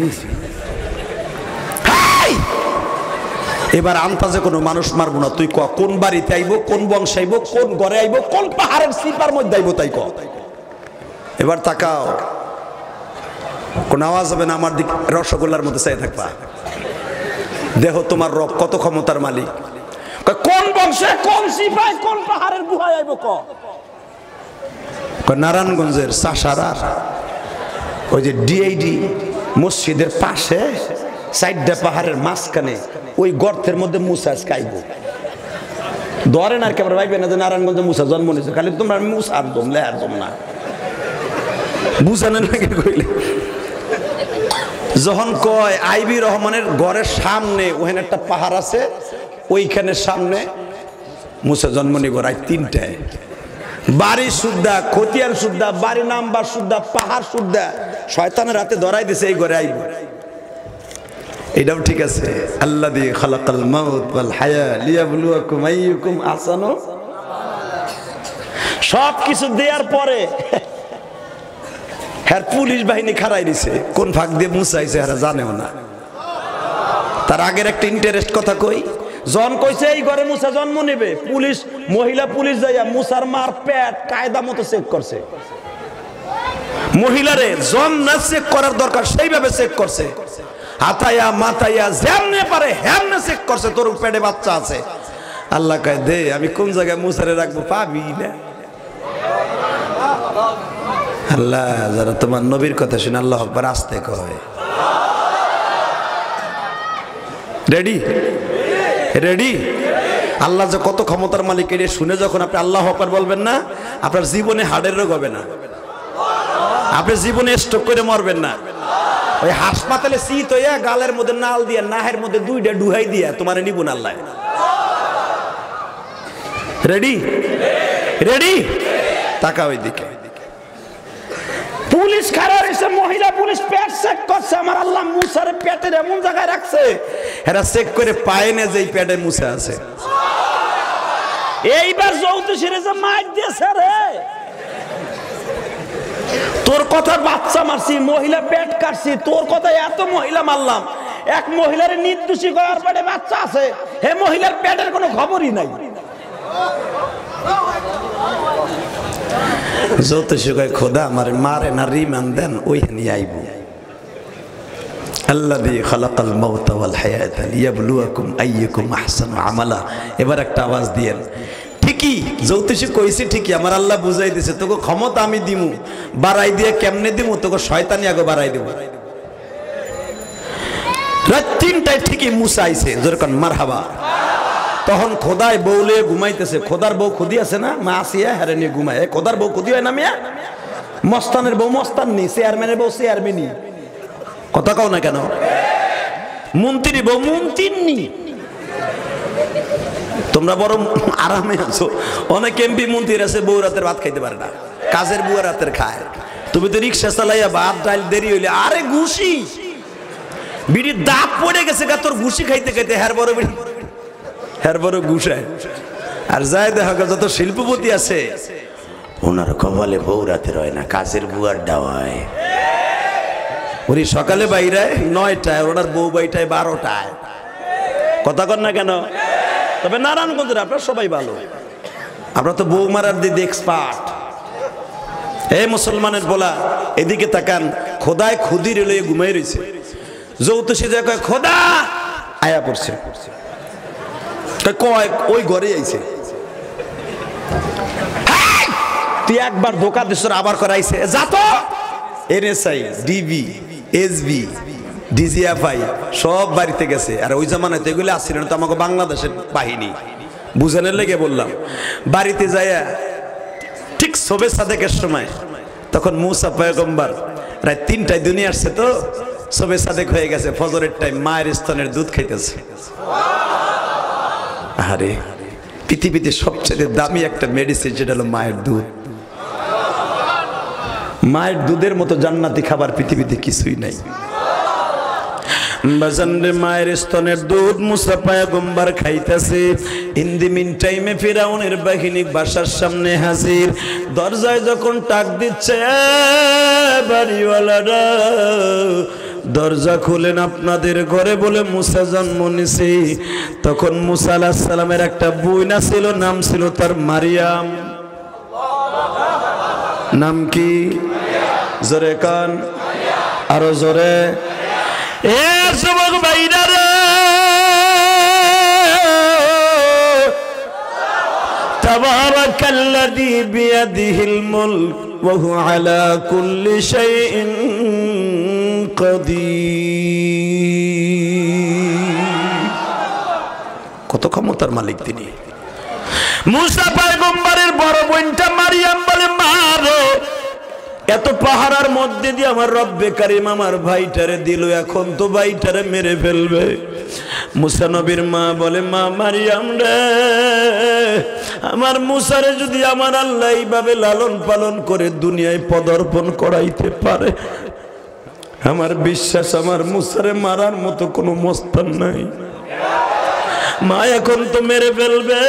এবার আন্তাজে কোনো মানুষ মারবো না তুই ক কোন বাড়িতে আইবো কোন বংশে আইবো কোন ঘরে আইবো কোন পাহাড়ের সিপার মধ্যে আইবো তাই ক এবার তাকাও কোন আওয়াজ হবে না আমার দিক রসগোল্লার মধ্যে চাই থাকবা দেখো তোমার রব কত ক্ষমতার মালিক কোন বংশে কোন সিপাই কোন পাহাড়ের গুহায় আইবো ক নারায়ণগঞ্জের সাসারা ওই যে ডিআইডি মসজিদের পাশে সাইডটা পাহাড়ের মাঝখানে ওই গর্তের মধ্যে মুসা খাইব ধরেন আর কেমন ভাইবে না যে নারায়ণগঞ্জে মুসা জন্ম নিয়েছে খালি তোমরা আমি মুসা আর দম লে আর দম না বুঝানেন নাকি কইলে যখন কয় আইবি রহমানের ঘরের সামনে ওখানে একটা পাহাড় আছে ওইখানের সামনে মুসা জন্ম নিব রাত তিনটায় বাড়ি সুদ্ধা খতিয়ান সুদ্ধা বাড়ি নাম্বার সুদ্ধা পাহাড় সুদ্ধা শয়তানের হাতে ধরাই দিছে এই ঘরে আইব এটাও ঠিক আছে আল্লাযী খালাকাল মাউত ওয়াল হায়া লিয়াবলুয়াকুম আইয়ুকুম আহসানু সব কিছু দেওয়ার পরে হ্যাঁ পুলিশ বাহিনী খাড়াই দিছে কোন ফাঁক দিয়ে মুসা আইছে এরা জানেও না তার আগের একটা ইন্টারেস্ট কথা কই জন কইছে এই ঘরে মুসা জন্ম নেবে পুলিশ মহিলা পুলিশ যাইয়া মুসার মার পেট কায়দা মতো চেক করছে মহিলারে জন না চেক করার দরকার সেইভাবে চেক করছে হাতায়া মাতায়া যেমনে পারে হেমনে চেক করছে তোর পেটে বাচ্চা আছে আল্লাহ কয় দে আমি কোন জায়গায় মুসারে রাখবো পাবি না আল্লাহ যারা তোমার নবীর কথা শুনে আল্লাহ আকবার আসতে কয় রেডি রেডি আল্লাহ যে কত ক্ষমতার মালিক এটা শুনে যখন আপনি আল্লাহ আকবার বলবেন না আপনার জীবনে হার্টের রোগ হবে না আপনি জীবনে স্ট্রোক করে মরবেন না ওই হাসপাতালে শীত হইয়া গালের মধ্যে নাল দিয়া নাহের মধ্যে দুইটা ডুহাই দিয়া তোমার নিবুন আল্লাহ রেডি রেডি তাকা ওই দিকে পুলিশ খাড়া রয়েছে মহিলা পুলিশ পেট চেক করছে আমার আল্লাহ মুসার পেটের এমন জায়গায় রাখছে এরা চেক করে পায় না যে পেটে মুসা আছে এইবার যৌতুষের যে মাইর দিয়েছে রে তোর কথা বাচ্চা মারছি মহিলা পেট কাটছি তোর কথা এত মহিলা মারলাম এক মহিলার নির্দোষী করার পেটে বাচ্চা আছে হে মহিলার পেটের কোনো খবরই নাই জ্যোতিষী কয় খোদা আমার মারে না রিমান দেন ওইখানে আইব আল্লাযী খালাকাল মাউতা ওয়াল হায়াতা লিয়াবলুয়াকুম আইয়ুকুম আহসানু আমালা এবার একটা আওয়াজ দিয়েন ঠিকই জ্যোতিষী কইছে ঠিকই আমার আল্লাহ বুঝাই দিছে তোকে ক্ষমতা আমি দিমু বাড়াই দিয়ে কেমনে দিমু তোকে শয়তানি আগে বাড়াই দেব রাত তিনটায় ঠিকই মুসা আইছে যেরকম মারহাবা তখন খোদায় বউলে ঘুমাইতেছে খোদার বউ খুদি আছে না মা আসিয়া হারে নিয়ে ঘুমায় খোদার বউ খুদি হয় না মিয়া মস্তানের বউ মস্তান নি চেয়ারম্যানের বউ চেয়ারম্যানই কথা কও না কেন মন্ত্রী বউ মন্ত্রী তোমরা বড় আরামে আছো অনেক এমপি মন্ত্রী আছে বউ রাতের ভাত খাইতে পারে না কাজের বুয়া রাতের খায় তুমি তো রিক্সা চালাইয়া ভাত ডাল দেরি হইলে আরে ঘুষি বিড়ির দাঁত পড়ে গেছে গা তোর ঘুষি খাইতে খাইতে হ্যার বড় বিড়ি হ্যার বড় ঘুষায় আর যায় দেখা গেল যত শিল্পপতি আছে ওনার কপালে বউ রাতের হয় না কাজের বুয়ার ডাওয়ায় উনি সকালে বাইরায় নয়টায় ওনার বউ বাইটায় বারোটায় কথা কর না কেন তবে নারায়ণগঞ্জের আপনার সবাই ভালো আমরা তো বউ মারার দিদি এক্সপার্ট এই মুসলমানের বলা এদিকে তাকান খোদায় খুদি রেলে ঘুমাই রয়েছে যৌতুষী যে কয় খোদা আয়া পড়ছে কয় ওই ঘরে আইছে তুই একবার ধোকা দিস আবার করাইছে যা তো এনএসআই ডিবি এসবি ডিজিএফআই সব বাড়িতে গেছে আর ওই জামানাতে এগুলো আসছিল না তো আমাকে বাংলাদেশের বাহিনী বুঝানোর লেগে বললাম বাড়িতে যাইয়া ঠিক শোবে সাদেকের সময় তখন মুসা পয়গম্বর রাত তিনটায় দুনিয়া আসছে তো সবে সাদেক হয়ে গেছে, ফজরের টাইম, মায়ের স্তনের দুধ খাইতেছে। আরে পৃথিবীতে সবচেয়ে দামি একটা মেডিসিন, যেটা হলো মায়ের দুধ। মায়ের দুধের মতো জান্নাতি খাবার পৃথিবীতে কিছুই নাই। বাজানরে মায়ের স্তনের দুধ মুসা পয়গম্বর খাইতেছে। ইন দি মিন টাইমে ফিরাউনের বাহিনী বাসার সামনে হাজির। দরজায় যখন টাক দিচ্ছে, বাড়িওয়ালারা দরজা খুলেন, আপনাদের ঘরে বলে মুসা জন্ম নিছে। তখন মুসা আলাইহিস সালামের একটা বোন ছিল, নাম ছিল তার মারিয়াম। নাম কি? জোরে কান, আরো জোরে। এ যুবক ভাইরা রে, তাবারাকাল্লাযী বিয়াদিহিল মুলক ওয়া হুয়া আলা কুল্লি শাইইন কাদির। কত ক্ষমতার মালিক তিনি। মুসা পয়গম্বরের বড় বোনটা মারিয়াম বলে, মা রে, এত পাহাড়ের মধ্যে দিয়ে আমার রব্বে কারিম আমার ভাইটারে দিল, এখন তো ভাইটারে মেরে ফেলবে। মুসা নবীর মা বলে, মা মারিয়াম রে, আমার মুসারে যদি আমার আল্লাহ এইভাবে লালন পালন করে দুনিয়ায় পদার্পণ করাইতে পারে, আমার বিশ্বাস আমার মুসারে মারার মতো কোনো মস্তান নাই। মা এখন তো মেরে ফেলবে,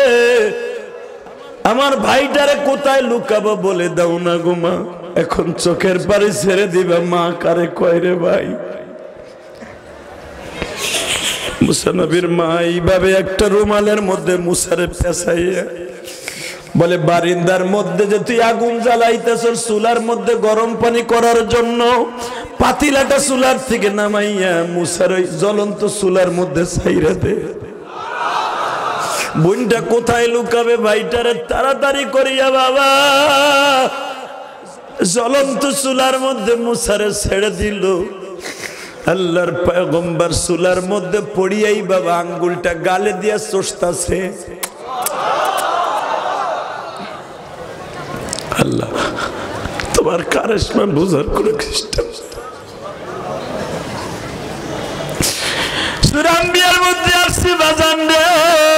আমার ভাইটারে কোথায় লুকাবো বলে দাও না গো মা। এখন চোখের পারে ছেড়ে দিবা, মা কারে কয় রে ভাই। মুসা নবীর মা এইভাবে একটা রুমালের মধ্যে মুসারে পেঁচাইয়া বলে, বারিন্দার মধ্যে যে তুই আগুন জ্বালাইতেছ চুলার মধ্যে গরম পানি করার জন্য, পাতিলাটা চুলার থেকে নামাইয়া মুসার ওই জ্বলন্ত চুলার মধ্যে ছাইরা দে। বোনটা কোথায় লুকাবে ভাইটারে তাড়াতাড়ি করিয়া বাবা জ্বলন্ত চুলার মধ্যে মুসারে ছেড়ে দিল। আল্লাহর পয়গম্বর চুলার মধ্যে পড়িয়াই বাবা আঙ্গুলটা গালে দিয়া চষতাছে। আল্লাহ তোমার কারিশমা বুঝার কোন খ্রিস্টান সূরা আম্বিয়ার মধ্যে আসছে বাজান রে,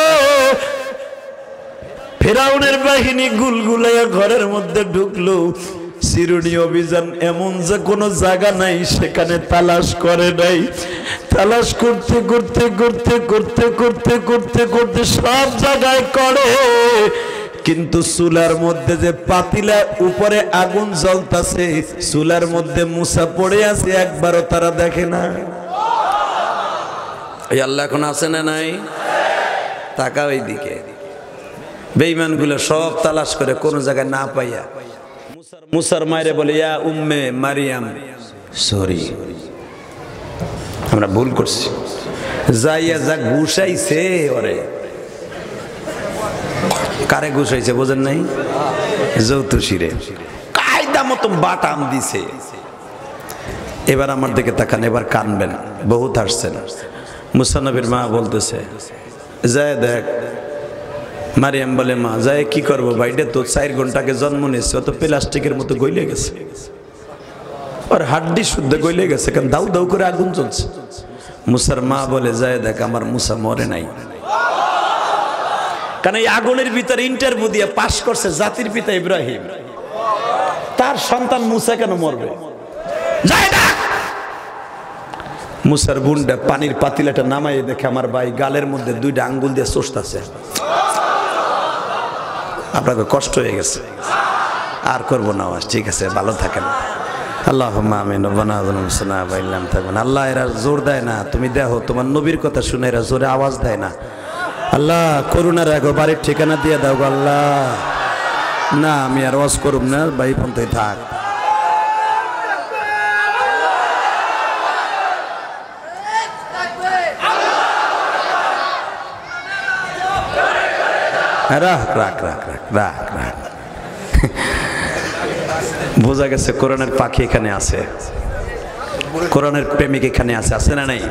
ফিরাউনের বাহিনী গুলগুলাইয়া ঘরের মধ্যে ঢুকলো। চিরুনি অভিযান এমন যে কোনো জায়গা নাই সেখানে তালাশ করে নাই। তালাশ করতে করতে করতে করতে করতে করতে করতে সব জায়গায় করে, কিন্তু চুলার মধ্যে যে পাতিলা উপরে আগুন জ্বলতাছে, চুলার মধ্যে মুসা পড়ে আছে, একবারও তারা দেখে না। এই আল্লাহ এখন আছে না নাই? তাকা ওইদিকে। বেঈমানগুলো সব তালাশ করে কোন জায়গায় না পাইয়া মুসার মায়েরে বলে, ইয়া উম্মে মারিয়াম, সরি আমরা ভুল করছি। যাইয়া যা ঘুষাইছে ওরে। কারে ঘুষাইছে বোঝেন নাই? যৌতুষীরে কায়দা মতো বাটাম দিছে। এবার আমার দিকে তাকান, এবার কানবেন, বহুত হাসছেন। মুসা নবীর মা বলতেছে, যায় দেখ। মারিয়াম বলে, মা যায় কি করবো, ভাইটা তো চার ঘন্টাকে জন্ম নিয়েছে, অত প্লাস্টিকের মতো গইলে গেছে, আর হাড্ডি শুদ্ধ গইলে গেছে, কারণ দাউ দাউ করে আগুন চলছে। মুসার মা বলে, যায় দেখ আমার মুসা মরে নাই, কারণ এই আগুনের ভিতরে ইন্টারভিউ দিয়ে পাশ করছে জাতির পিতা ইব্রাহিম, তার সন্তান মুসা কেন মরবে? যায় দেখ। মুসার বুনটা পানির পাতিলাটা নামাই দেখে আমার ভাই গালের মধ্যে দুইটা আঙ্গুল দিয়ে চষতেছে। আপনাকে কষ্ট হয়ে গেছে, আর করবো না, ঠিক আছে, ভালো থাকেন। আল্লাহুম্মা আমিন। আল্লাহ এরা জোর দেয় না, তুমি দেখো তোমার নবীর কথা শুনে এরা জোরে আওয়াজ দেয় না। আল্লাহ করুণা রাখো, বাড়ির ঠিকানা দিয়ে দাও আল্লাহ। না আমি আর ওয়াজ করুম না, ভাই পন্থায় থাক। রাখ রাখ রাখ রাখ রাখ রাখ বোঝা গেছে কোরআনের পাখি এখানে আছে, কোরআনের প্রেমিক এখানে আছে, আছে না নাই?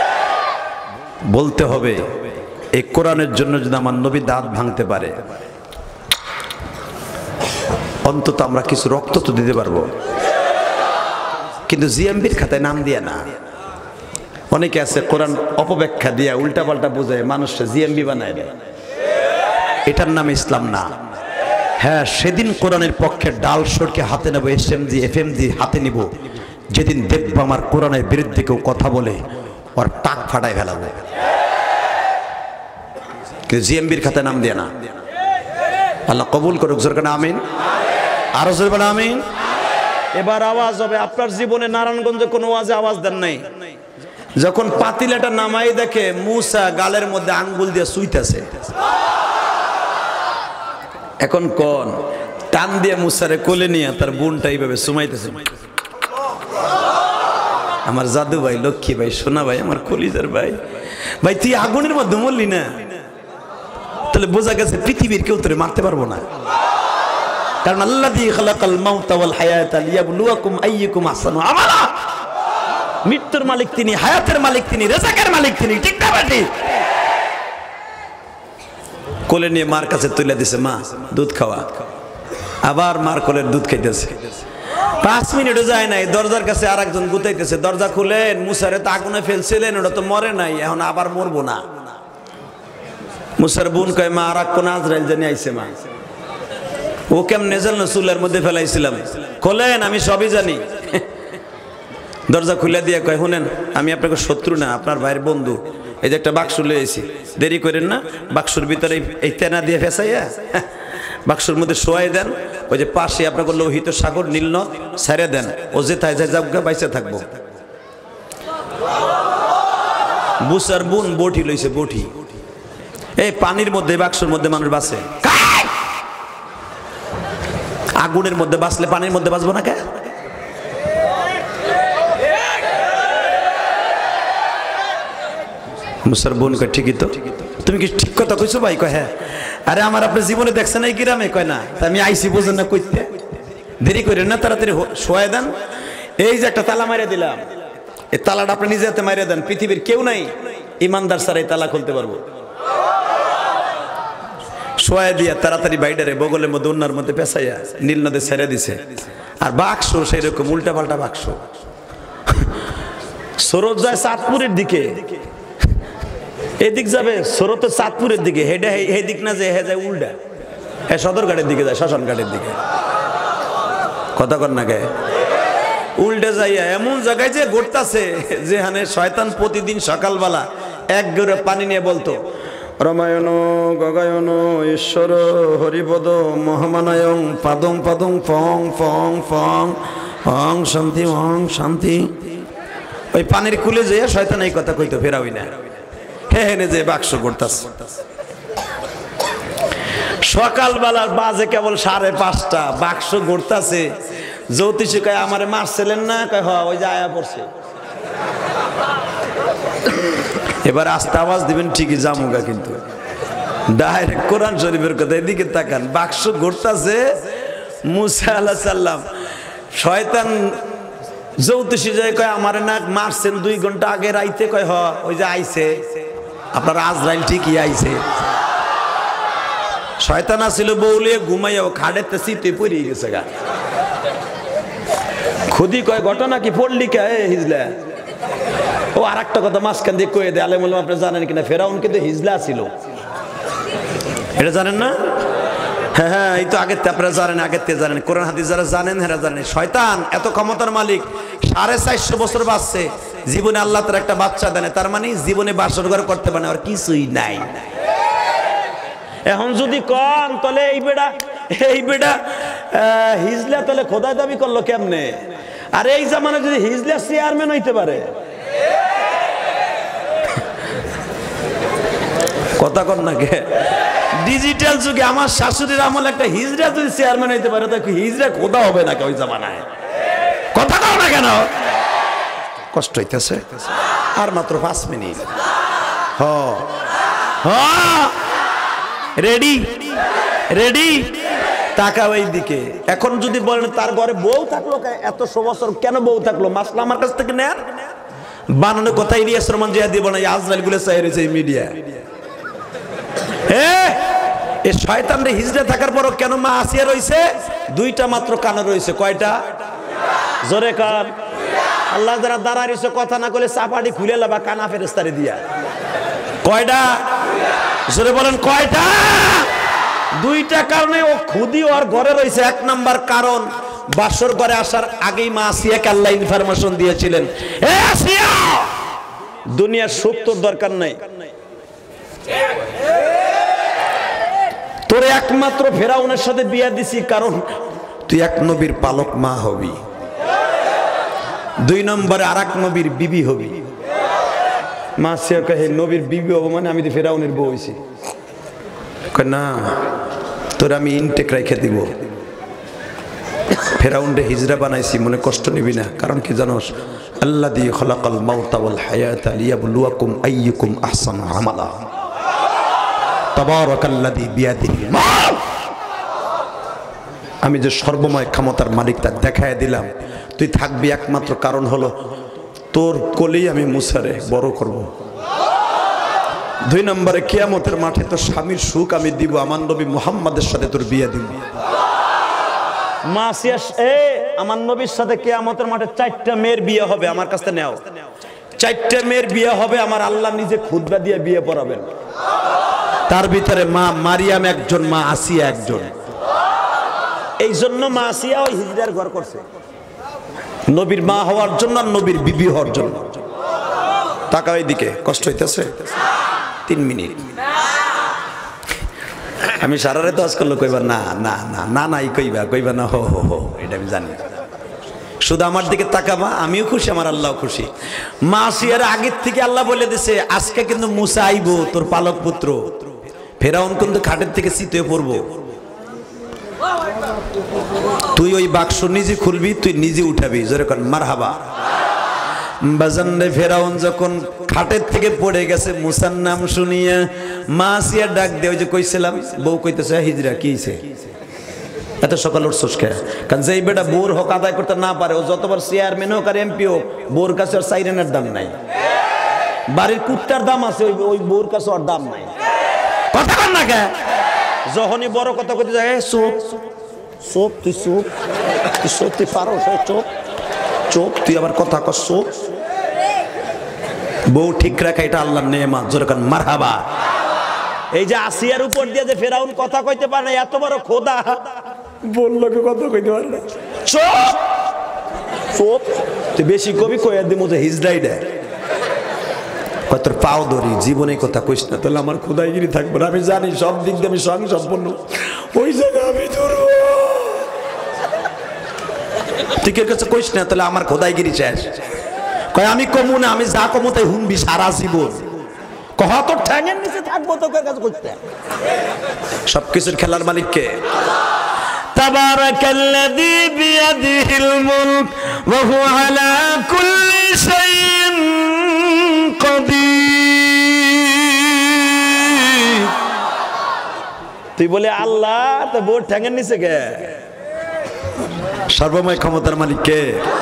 বলতে হবে এই কোরআনের জন্য যদি আমার নবী দাঁত ভাঙতে পারে, অন্তত আমরা কিছু রক্ত তো দিতে পারবো। কিন্তু জিএমবির খাতায় নাম দিয়ে না। অনেকে আছে কোরআন অপব্যাখ্যা দিয়া উল্টা পাল্টা বোঝায় মানুষকে জিএমবি বানায় দেয়, এটার নাম ইসলাম না। হ্যাঁ, সেদিন কোরআনের পক্ষে ডাল সরকে হাতে নেবো, S M G F M G হাতে নিব, যেদিন দেখবো আমার কোরআনের বিরুদ্ধে কেউ কথা বলে ওর টাক ফাটায় ফেলাবো। কিন্তু জিএমবির খাতায় নাম দিয়ে না। আল্লাহ কবুল করুক, জোর করে আমিন, আরো জোর করে আমিন। এবার আওয়াজ হবে। আপনার জীবনে নারায়ণগঞ্জে কোনো আওয়াজে আওয়াজ দেন নাই? যখন পাতিলাটা নামাই দেখে মুসা গালের মধ্যে আঙ্গুল দিয়ে সুইতেছে, এখন কোন টান দিয়ে মুসারে কোলে নিয়ে তার বোনটা এইভাবে সুমাইতেছে। আমার জাদু ভাই, লক্ষ্মী ভাই, সোনা ভাই, আমার কলিজার ভাই, ভাই তুই আগুনের মধ্যে মরলি না, তাহলে বোঝা গেছে পৃথিবীর কেউ তোরে মারতে পারবো না। কারণ আল্লাযী খালাকাল মাউতা ওয়াল হায়াতা লিয়াবলুয়াকুম আইয়ুকুম আহসানু আমালা। মৃত্যুর মালিক তিনি, হায়াতের মালিক তিনি, রিজকের মালিক তিনি, ঠিক না বেটি? কোলে নিয়ে মার কাছে তুলে দিছে, মা দুধ খাওয়া। আবার মার কোলের দুধ খাইতেছে। পাঁচ মিনিটও যায় নাই, দরজার কাছে আর একজন গুতাইতেছে, দরজা খুলেন। মুসারে তো আগুনে ফেলছিলেন, ওটা তো মরে নাই, এখন আবার মরবো না। মুসার বোন কয়, মা আর এক কোন আজরাইল জানি আইছে। মা ও কেমনে জানলো? চুলের মধ্যে ফেলাইছিলাম। খোলেন, আমি সবই জানি। দরজা খুলে দিয়ে কয়, শুনেন আমি আপনাকে শত্রু না, আপনার ভাইয়ের বন্ধু। এই যে একটা বাক্স লইছি, দেরি করেন না, বাক্সর ভিতরে এই তেনা দিয়ে ফেসাইয়া বাক্সর মধ্যে শোয়াই দেন। ওই যে পাশে আপনাকে লোহিত সাগর নীলনদ ছেড়ে দেন, ও যেথায় যায় যাবগা বাইসে থাকবো। বুসার বোন বটি লইছে, বটি। এই পানির মধ্যে বাক্সর মধ্যে মানুষ বাঁচে, আগুনের মধ্যে বাঁচলে পানির মধ্যে বাঁচবো না কে? মুসার বোন কয়, ঠিকই তো, তুমি কি ঠিক কথা কইছো ভাই? কয়, হ্যাঁ। আরে আমার আপনি জীবনে দেখছেন এই গ্রামে? কয় না। তা আমি আইসি বোঝেন না কইতে? দেরি করেন না, তাড়াতাড়ি শোয়াই দেন। এই যে একটা তালা মারিয়ে দিলাম, এই তালাটা আপনি নিজে হাতে মারিয়ে দেন। পৃথিবীর কেউ নাই ইমানদার ছাড়া এই তালা খুলতে পারবো। শোয়াই দিয়া তাড়াতাড়ি বাইডারে বগলের মধ্যে অন্যার মধ্যে পেঁচাইয়া নীল নদে ছেড়ে দিছে। আর বাক্স সেই রকম উল্টা পাল্টা বাক্স। স্রোত যায় চাঁদপুরের দিকে, এদিক যাবে স্রোত চাঁদপুরের দিকে, হেডে এই দিক না যে হে যায় উল্টা, হ্যাঁ সদরঘাটের দিকে যায়, শ্মশান ঘাটের দিকে। কথা কর না কে? উল্টে যাইয়া এমন জায়গায় যে ঘটতাছে, যেখানে শয়তান প্রতিদিন সকালবেলা এক গড়ে পানি নিয়ে বলতো, রমায়ণ গগায়ন ঈশ্বর হরিপদ মহামানায়ং পাদং পাদং ফং ফং ফং অং শান্তি অং শান্তি। ওই পানির কুলে যেয়ে শয়তান এই কথা কইতো, ফেরাওই না। হে হেনে যে বাক্স করতাছে। সকালবেলার বাজে কেবল সাড়ে পাঁচটা, বাক্স গড়তাছে। জ্যোতিষী কয়, আমারে মারছিলেন না? কয়, হ, ওই যে আয়া পড়ছে। এবার আস্তে আওয়াজ দিবেন, ঠিকই জামুগা, কিন্তু ডাইরেক্ট কোরআন শরীফের কথা। এদিকে তাকান, বাক্স ঘুরতাছে। মুসা আলাইহিস সালাম, শয়তান জ্যোতিষী যায় কয়, আমারে না মারছেন দুই ঘন্টা আগে রাইতে? কয়, হ, ওই যে আইছে আপনার আজরাইল, ঠিকই আইছে। শয়তান আসিল বউলিয়ে ঘুমাইয়া খাড়েতে শীতে পড়ে গেছে গা। খুদি কয়, ঘটনা কি পড়লি কে হিজলা? ও আর একটা কথা মাঝখান দিয়ে কয়ে দেয়, আলেম আপনি জানেন কিনা, ফেরাউন কিন্তু হিজলা ছিল, এটা জানেন না? হ্যাঁ হ্যাঁ, এই তো আগের আপনারা জানেন, আগের থেকে জানেন, কোরআন হাদিস যারা জানেন হেরা জানেন। শয়তান এত ক্ষমতার মালিক, সাড়ে চারশো বছর বাঁচছে, জীবনে আল্লাহ তার একটা বাচ্চা দেন, তার মানে জীবনে বাসর ঘর করতে পারে আর কিছুই নাই। এখন যদি কন তাহলে এই বেটা এই বেটা হিজলা তাহলে খোদাই দাবি করলো কেমনে? আর এই জামানে যদি হিজলা চেয়ারম্যান হইতে পারে, কথা কর না কে? ডিজিটাল যুগে আমার শাশুড়ির আমল একটা হিজড়া যদি চেয়ারম্যান হইতে পারে, তো হিজড়া খোদা হবে না ওই জামানায়? কথা কও না কেন? কষ্ট হইতেছে। আর মাত্র পাঁচ মিনিট। হ হ রেডি রেডি টাকা ওই দিকে। এখন যদি বলেন তার ঘরে বউ থাকলো, এত বছর কেন বউ থাকলো? মাসলা আমার কাছ থেকে নেন। বানানো কথা ইলিয়াস রহমান জিয়া দিব না, আজরাইল গুলো চাই রয়েছে মিডিয়া। এই শয়তান রে হিজড়া থাকার পরও কেন মা আসিয়া রয়েছে? দুইটা মাত্র কানে রয়েছে। কয়টা? জোরে কান। আল্লাহ যারা দাঁড়াইছে কথা না করলে চাপাটি খুলে লাবা কানা ফেরেস্তারে দিয়া। কয়টা জোরে বলেন কয়টা? দুইটা কারণে ও খুদি ওর ঘরে রয়েছে। এক নাম্বার কারণ বাসর ঘরে আসার আগেই মা আসিয়াকে আল্লাহ ইনফরমেশন দিয়েছিলেন, এ আসিয়া দুনিয়ার সুখ তোর দরকার নাই, তোর একমাত্র ফেরাউনের সাথে বিয়া দিছি কারণ তুই এক নবীর পালক মা হবি, দুই নম্বরে আর এক নবীর বিবি হবি। মা আসিয়া কহে নবীর বিবি হবো মানে আমি তো ফেরাউনের বউ হইছি। না তোর আমি ইনটেক রেখে দিব, ফেরাউন্ডে হিজরা বানাইছি, মনে কষ্ট নিবি না। কারণ কি জানোস, আল্লাযী খালাকাল মাউতা ওয়াল হায়াতা লিয়াবলুয়াকুম আইয়ুকুম আহসানু আমালা, তাবারাকাল্লাযী বিয়াদিহিল মুলক। আমি যে সর্বময় ক্ষমতার মালিক তা দেখায় দিলাম, তুই থাকবি একমাত্র কারণ হলো তোর কোলেই আমি মুসারে বড় করব। দুই নম্বরে কিয়ামতের মাঠে তোর স্বামীর সুখ আমি দিব, আমার নবী মুহাম্মাদের সাথে তোর বিয়ে দিব। মাসিয়াস এ আমার নবীর সাথে কিয়ামতের মাঠে চারটা মেয়ের বিয়ে হবে, আমার কাছে নেও। চারটা মেয়ের বিয়ে হবে, আমার আল্লাহ নিজে খুতবা দিয়ে বিয়ে পড়াবেন। তার ভিতরে মা মারিয়াম একজন, মা আসিয়া একজন। এই জন্য মা আসিয়া ওই হিজরার ঘর করছে, নবীর মা হওয়ার জন্য আর নবীর বিবি হওয়ার জন্য। টাকা ওইদিকে কষ্ট হইতেছে তিন মিনিট। আমি সারা রাত আজ করলো কইবা না না না না নাই কইবা কইবা না হো হো হো, এটা আমি জানি। শুধু আমার দিকে তাকাবা, আমিও খুশি, আমার আল্লাহ খুশি। মা আসিয়ার আগের থেকে আল্লাহ বলে দিছে আজকে কিন্তু মুসা আইবো, তোর পালক পুত্র। ফেরাউন কিন্তু খাটের থেকে চিতে পড়বো, তুই ওই বাক্স নিজে খুলবি, তুই নিজে উঠাবি। যেরকম মারহাবা বাজানরে। ফেরাউন যখন খাটের থেকে পড়ে গেছে, মুসার নাম শুনিয়া মা আসিয়া ডাক দেয়, ওই যে কইছিলাম বউ কইতেছে হিজরা কি হইছে এত সকাল উঠছস কে? কারণ যেই বেটা বোর হক আদায় করতে না পারে, ও যতবার চেয়ারম্যান হোক আর এমপি হোক, বোর কাছে ওর সাইরেনের দাম নাই। বাড়ির কুত্তার দাম আছে, ওই ওই বোর কাছে ওর দাম নাই। কথা কর না কে? যখনই বড় কথা কইতে যায় চোপ চোপ, তুই চোপ, তুই চোপ, তুই পারো চোপ চোপ, তুই আবার কথা কর চোপ। বউ ঠিক রাখা এটা আল্লাহর নেয়ামত। যেরকম মারহাবা। এই যে আসিয়ার উপর দিয়ে যে ফেরাউন কথা কইতে পারে না, এত বড় খোদা বললো কি কথা কইতে পারে না? চোপ চোপ, তুই বেশি কবি কইয়া দিমু যে হিজড়াই দেয় কত পাও ধরি, জীবনে কথা কইস না, তাহলে আমার খোদাইগিরি থাকবে না। আমি জানি সব দিক দিয়ে আমি স্বয়ং সম্পন্ন, ওই জায়গায় আমি ধরবো। তুই কে কাছে কইস না, তাহলে আমার খোদাইগিরি শেষ। কয় আমি কমু না, আমি যা কমু তাই হুনবি সারা জীবন। কহ তোর ঠ্যাঙের নিচে থাকবো, তোর কাছে কইতে। সবকিছুর খেলার মালিক কে? তাবারাকাল্লাযী বিয়াদিহিল মুলক ওয়া হুয়া আলা কুল্লি শাইইন কাদির। তুই বলে আল্লাহ, তো বোর ঠ্যাঙের নিচে কে? সর্বময় ক্ষমতার মালিক কে?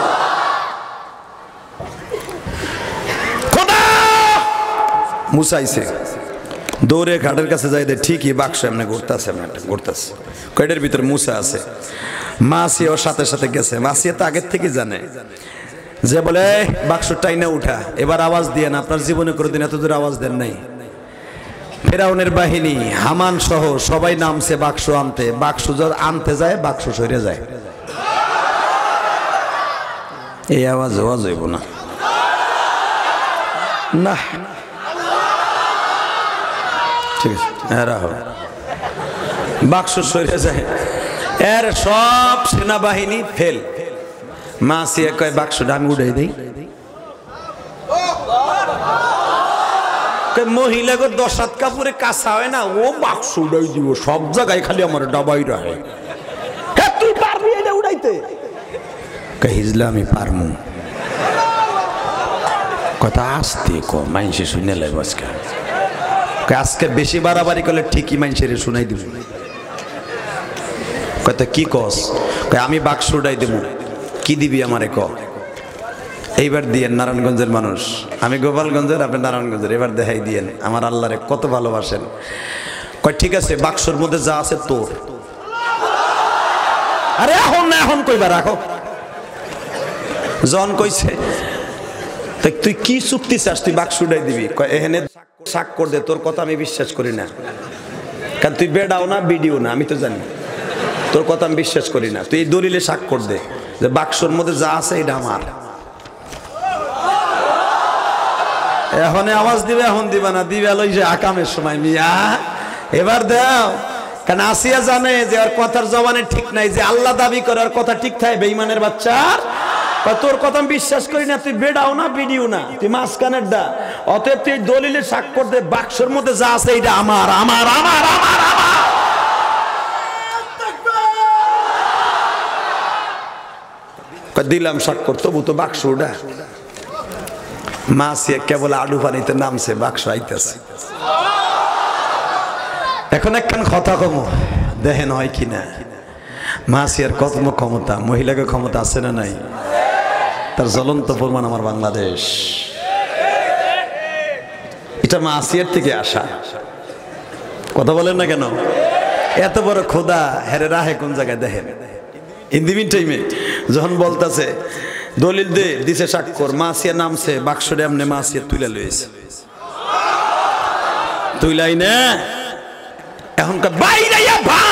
খোদা। মুসা আইছে, দৌড়ে ঘাটের কাছে যাই দে, ঠিকই বাক্স এমনি ঘুরতেছে, ঘুরতেছে। কয়টার ভিতরে মুসা আছে। মা আসিয়া ওর সাথে সাথে গেছে। মাসিয়া তো আগের থেকে জানে, যে বলে বাক্স টাইনা উঠা, এবার আওয়াজ দিয়ে না, আপনার জীবনে কোনোদিন এত দূর আওয়াজ দেন নাই। ফেরাউনের বাহিনী হামান সহ সবাই নামছে বাক্স আনতে। বাক্স যখন আনতে যায়, বাক্স সরে যায়। এই আওয়াজ আওয়াজ হইব না না, ঠিক আছে, এরা হবে বাক্স সরে যায়। এর সব সেনাবাহিনী ফেল। মা আসিয়া কয় বাক্সটা আমি উঠাই দিই। মহিলাকে দশ হাত কাপড়ে কাঁচা হয় না, ও বাক্স উড়াই দিব, সব জায়গায় খালি আমার ডাবাই রাখে। তুই পারবি এটা উড়াইতে? হিজলা আমি পারমু। কথা আসতে ক, মাইনসে শুনে লাই আজকে। আজকে বেশি বাড়াবাড়ি করলে ঠিকই মাইনসের শুনাই দিব। কথা কি কস? আমি বাক্স উড়াই দেব। কি দিবি আমারে ক? এইবার দিয়েন নারায়ণগঞ্জের মানুষ, আমি গোপালগঞ্জের, আপনি নারায়ণগঞ্জের, এবার দেখাই দিয়েন আমার আল্লাহরে কত ভালোবাসেন। কয় ঠিক আছে, বাক্সর মধ্যে যা আছে তোর। আরে এখন না, এখন কইবা রাখো। জন কইছে তুই কি চুক্তি চাস, তুই বাক্স উঠাই দিবি? এখানে স্বাক্ষর দে, তোর কথা আমি বিশ্বাস করি না, কারণ তুই বেডাও না বিডিও না, আমি তো জানি তোর কথা আমি বিশ্বাস করি না। তুই এই দলিলে স্বাক্ষর দে যে বাক্সর মধ্যে যা আছে এটা আমার। এখন আওয়াজ দিবে, এখন দিবে না, দিবে লই যে আকামের সময় মিয়া এবার দাও। কারণ আসিয়া জানে যে ওর কথার জবানে ঠিক নাই, যে আল্লাহ দাবি করে ওর কথা ঠিক থাকে বেঈমানের বাচ্চার। তোর কথা আমি বিশ্বাস করি না, তুই বেডাও না বিডিও না, তুই মাঝখানের ডা। অতএব তুই দলিলে স্বাক্ষর দে, বাক্সর মধ্যে যা আছে এটা আমার আমার আমার আমার আমার। দিলাম স্বাক্ষর, তবু তো বাক্স ওটা মাসিয়া কেবল আডু পানিতে নামছে, বাক্স আইতেছে। এখন একখান কথা কম দেখেন হয় কিনা। মাসিয়ার কত ক্ষমতা, মহিলাকে ক্ষমতা আছে না নাই? তার জ্বলন্ত প্রমাণ আমার বাংলাদেশ। এটা মাসিয়ার থেকে আসা, কথা বলেন না কেন? এত বড় খোদা হেরে রাহে কোন জায়গায় দেখেন। ইন দি মিন টাইমে যখন বলতেছে দলিল দে, দিছে স্বাক্ষর, মাসিয়া নামছে, বাক্সটা এমনি মাসিয়া তুইলা লইছে, তুইলাই না এখনকার বাইরাইয়া ভাঙ।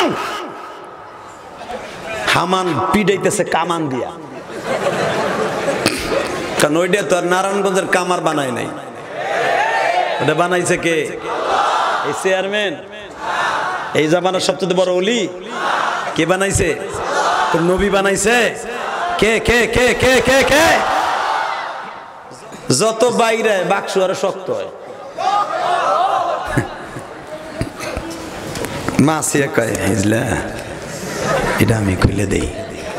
হামান পিডাইতেছে কামান দিয়া, কারণ ওইটা তো আর নারায়ণগঞ্জের কামার বানায় নাই, ওটা বানাইছে কে? এই চেয়ারম্যান, এই জামানার সবচেয়ে বড় ওলি কে বানাইছে? তোর নবী বানাইছে? কে কে কে কে কে কে? যত বাইরে বাক্স আরো শক্ত হয়। মাসিয়া কয় হিজলা এটা আমি খুলে দেই,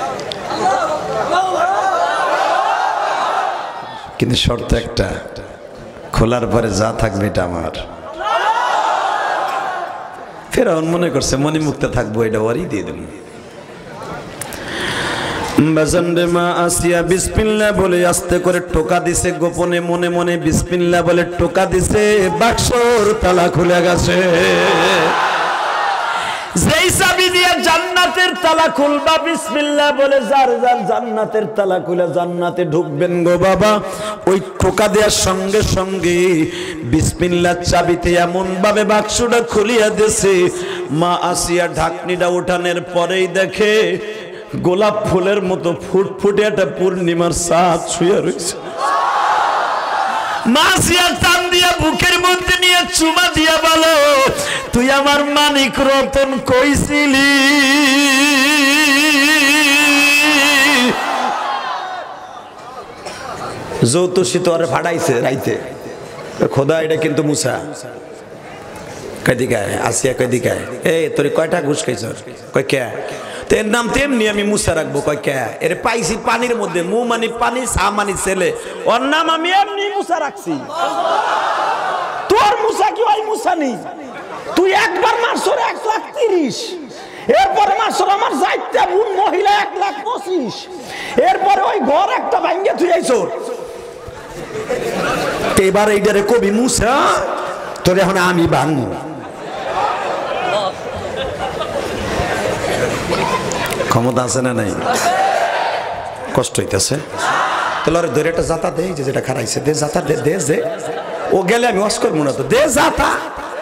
কিন্তু শর্ত একটা, খোলার পরে যা থাকবে এটা আমার। ফেরাউন মনে করছে মনি মুক্ত থাকবো, এটা ওরই দিয়ে দেব। বাজানরে মা আসিয়া বিসমিল্লাহ বলে আস্তে করে টোকা দিছে, গোপনে মনে মনে বিসমিল্লাহ বলে টোকা দিছে, বাক্সর তালা খুলে গেছে। যেই চাবি দিয়ে জান্নাতের তালা খুলবা বিসমিল্লাহ বলে, যার যার জান্নাতের তালা খুলে জান্নাতে ঢুকবেন গো বাবা, ওই টোকা দেওয়ার সঙ্গে সঙ্গে বিসমিল্লাহ চাবিতে এমন ভাবে বাক্সটা খুলিয়া দিছে, মা আসিয়া ঢাকনিটা উঠানোর পরেই দেখে গোলাপ ফুলের মতো ফুটফুটে একটা পূর্ণিমার চাঁদ শুয়ে রয়েছে। মাসিয়া টান দিয়া বুকের মধ্যে নিয়ে চুমা দিয়া বলো, তুই আমার মানিক রতন কইছিলি। যৌতুষী তো আর ফাটাইছে রাইতে, খোদা এটা কিন্তু মুসা কদিকায় আসিয়া কদিকায়, এই তোর কয়টা ঘুষ খাইছ? কয় কে? তের নাম তেমনি আমি মুসা রাখবো। কয় কে? এর পাইছি পানির মধ্যে, মু মানি পানি, সা মানি ছেলে, ওর নাম আমি এমনি মুসা রাখছি। তোর মুসা কি ওই মুসা নেই? তুই একবার মারছর এক লাখ তিরিশ, এরপরে মারছর আমার চারটা বোন মহিলা এক লাখ পঁচিশ, এরপরে ওই ঘর একটা ভাঙ্গে তুই আইছর। এবার এইটারে কবি মুসা, তোর এখন আমি বানু। ক্ষমতা আছে না নাই? কষ্ট হইতেছে, তাহলে ধরে একটা জাতা দে, যে যেটা খারাইছে দে, জাতা দে দে যে ও গেলে আমি ওয়াশ করবো না তো, দে জাতা।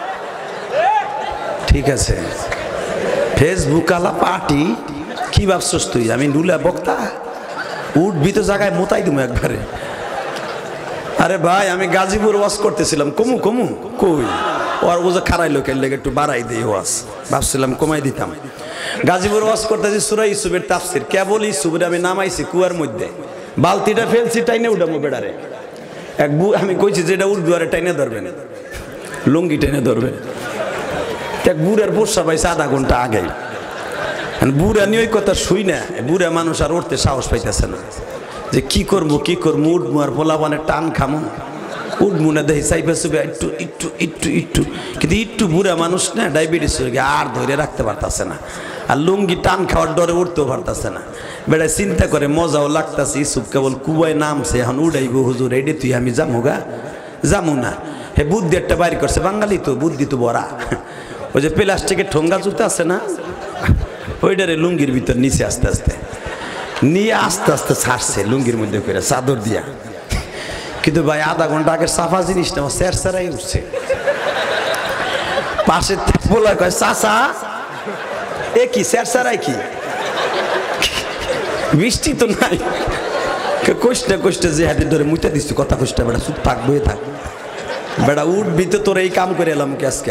ঠিক আছে, ফেসবুক আলা পার্টি কি ভাবছস তুই? আমি নুলা বক্তা, উঠবি তো জায়গায় মোতাই দিমু একবারে। আরে ভাই আমি গাজীপুর ওয়াশ করতেছিলাম, কমু কমু কই ওর ও যে খারাই লোকের লেগে একটু বাড়াই দিই ওয়াশ, ভাবছিলাম কমাই দিতাম। গাজীপুর ওয়াশ করতেছি সূরা ইউসুফের তাফসীর, কেবল ইউসুফের আমি নামাইছি কুয়ার মধ্যে, বালতিটা ফেলছি টাইনে উঠামো বেড়ারে। এক বু আমি কইছি যেটা উঠবি আরে টাইনে ধরবেন, লুঙ্গি টেনে ধরবেন। এক বুড়ার বর্ষা পাইছে আধা ঘন্টা আগে, বুড়া নিয়ে ওই কথা শুই না, বুড়া মানুষ আর উঠতে সাহস পাইতেছে না, যে কি করবো কি করবো, উঠবো আর পোলা মানে টান খামো, উঠবো না দেখি চাইবে চুবে একটু একটু একটু একটু, কিন্তু একটু বুড়া মানুষ না, ডায়াবেটিস হয়ে গিয়ে আর ধরে রাখতে পারতেছে না, আর লুঙ্গি টান খাওয়ার ডরে উঠতেও পারতেছে না। বেড়ায় চিন্তা করে মজাও লাগতেছে, ইসুফ কেবল কুয়ায় নামছে, এখন উড়াইব হুজুর এডে তুই আমি যামু গা, যামু না। হে বুদ্ধি একটা বাইর করছে, বাঙালি তো বুদ্ধি তো বড়া, ওই যে প্লাস্টিকের ঠোঙ্গা জুতা আছে না, ওইটারে লুঙ্গির ভিতর নিচে আস্তে আস্তে নিয়ে আস্তে আস্তে ছাড়ছে লুঙ্গির মধ্যে করে চাদর দিয়া। কিন্তু ভাই আধা ঘন্টা আগে সাফা জিনিসটা আমার স্যার স্যারাই উঠছে। পাশে বলা কয় চাচা এ কি স্যার স্যারাই কি বৃষ্টি তো নাই। কষ্টে কষ্টে যে হাতে ধরে মুইতে দিচ্ছি কথা কষ্টে বেটা চুপ থাক বয়ে থাক বেটা উঠবি তো তোর এই কাম করে এলাম আজকে।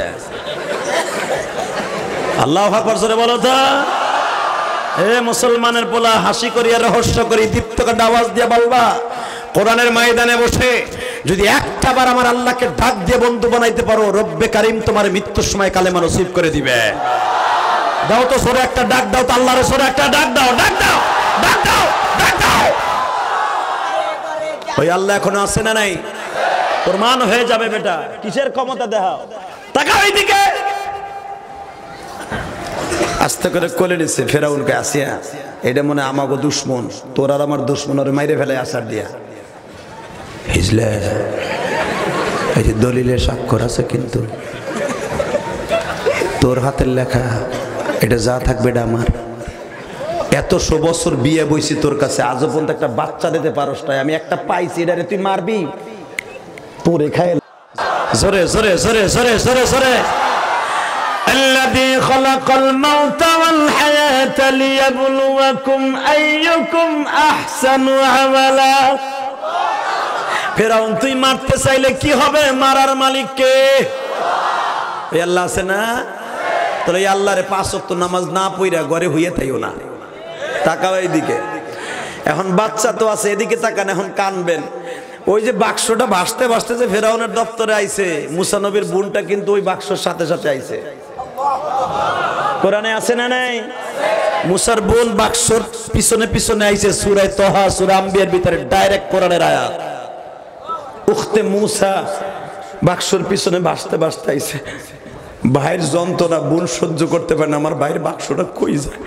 আল্লাহু আকবার জোরে বলো তো। হে মুসলমানের পোলা হাসি করিয়া রহস্য করি দীপ্তকার আওয়াজ দিয়ে বলবা কোরআনের ময়দানে বসে যদি একটা বার আমার আল্লাহকে ডাক দিয়ে বন্ধু বানাইতে পারো রব্বে কারিম তোমার মৃত্যুর সময় কালেমা নসিব করে দিবে। দাও তো সরে একটা ডাক দাও তো আল্লাহর সরে একটা ডাক দাও ডাক দাও ডাক দাও ডাক দাও। ওই আল্লাহ এখনো আছে না নাই? প্রমাণ হয়ে যাবে বেটা কিসের ক্ষমতা দেখাও। তাকাও এইদিকে। আস্তে করে কোলে নিচ্ছে ফেরাউনকে আসিয়া এটা মনে আমাগো দুশ্মন তোর আর আমার দুশ্মন ওরে মাইরে ফেলে আসার দিয়া হিজলে এই যে দলিলের স্বাক্ষর আছে কিন্তু তোর হাতের লেখা এটা যা থাকবে এটা আমার। এতশো বছর বিয়ে বইছি তোর কাছে আজও পর্যন্ত একটা বাচ্চা দিতে পারস নাই আমি একটা পাইছি এটারে তুই মারবি তোর খায় জোরে জোরে জোরে জোরে জোরে জোরে। الذي خلق الموت والحياة ليبلوكم أيكم أحسن عملا। ফেরাউন তুই মারতে চাইলে কি হবে মারার মালিক কে? এই আল্লাহ আছে না? তাহলে এই আল্লাহরে পাঁচ ওয়াক্ত নামাজ না পড়া ঘরে হইয়া থাইও না। তাকাও এইদিকে। এখন বাচ্চা তো আছে এদিকে তাকান এখন কানবেন। ওই যে বাক্সটা ভাসতে ভাসতে যে ফেরাউনের দপ্তরে আইছে মুসা নবীর বোনটা কিন্তু ওই বাক্সর সাথে সাথে আইছে। কোরআনে আছে না নাই? মুসার বোন বাক্সর পিছনে পিছনে আইছে সূরা তাহা সূরা আম্বিয়ার ভিতরে ডাইরেক্ট কোরআনের আয়াত। উখতে মুসা বাক্সর পিছনে ভাসতে ভাসতে আইছে। ভাইয়ের যন্ত্রণা বোন সহ্য করতে পারে না আমার ভাইয়ের বাক্সটা কই যায়।